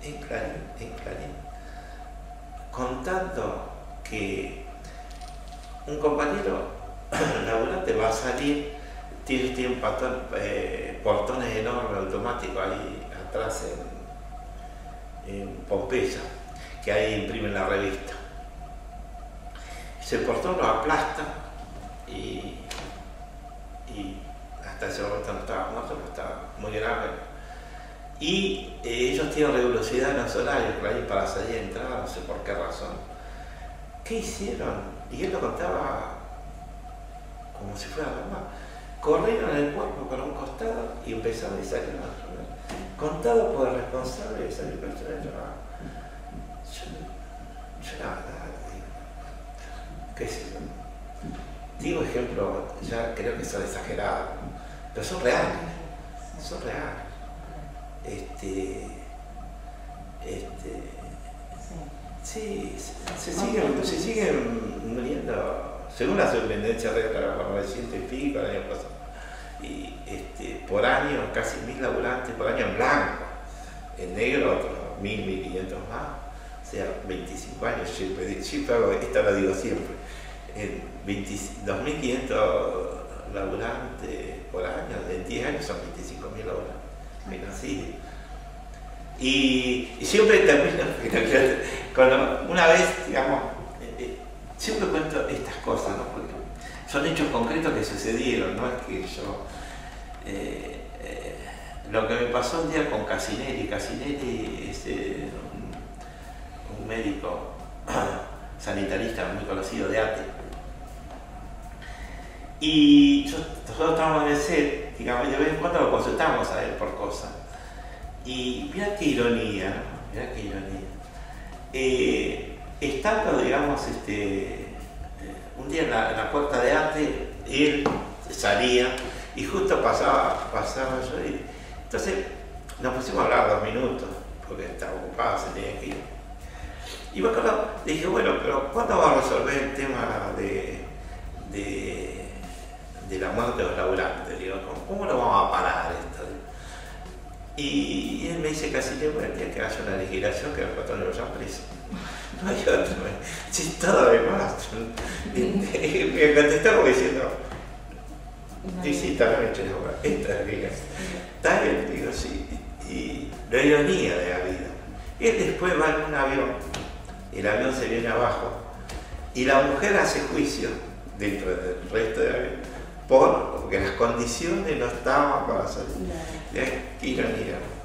contando que un compañero laburante va a salir, tiene portones enormes automáticos ahí atrás en Pompeya, que ahí imprimen la revista. Ese portón lo aplasta y hasta ese momento no estaba muerto, pero estaba muy grave. Y ellos tienen rigurosidad en los horarios para salir y entrar, no sé por qué razón. ¿Qué hicieron? Y él lo contaba como si fuera normal. Corrieron el cuerpo para un costado y empezaron a salir a la contado por el responsable de salud personal de trabajo. Yo nada, qué sé yo. Digo ejemplos, ya creo que son exagerados, pero son reales, son reales. Sí, se siguen muriendo, según la superintendencia de trabajo reciente y pico el año pasado, y por año casi 1000 laburantes por año en blanco, en negro otros 1000, 1500 más, o sea, 25 años, siempre hago, esto lo digo siempre, 2.500 laburantes por año, en 10 años son 25.000 laburantes, genocidio. Y siempre termino, una vez, digamos, siempre cuento estas cosas, ¿no? Porque son hechos concretos que sucedieron, no es que yo... lo que me pasó un día con Casinelli es un médico sanitarista muy conocido de ATE. Y nosotros estábamos en el set, digamos, y de vez en cuando lo consultamos a él por cosas. Y mirá qué ironía, ¿no? Mirá qué ironía. Estando, digamos, un día en la puerta de ATE, él salía y justo pasaba yo. Y entonces nos pusimos a hablar 2 minutos, porque estaba ocupado, se tenía que ir. Y me acuerdo, le dije, bueno, pero ¿cuándo vamos a resolver el tema de la muerte de los laburantes? Digo, ¿cómo lo vamos a parar esto? Y él me dice casi que bueno, el día que haya una legislación que los patrones lo vayan presos. No hay otro, sí, todo además. Me contestó como diciendo, sí, también me eché la boca, esta es la legislación. Está bien, digo, sí, y la ironía de la vida. Él después va en un avión, el avión se viene abajo, y la mujer hace juicio dentro del resto del avión, porque las condiciones no estaban para salir. Qué ironía.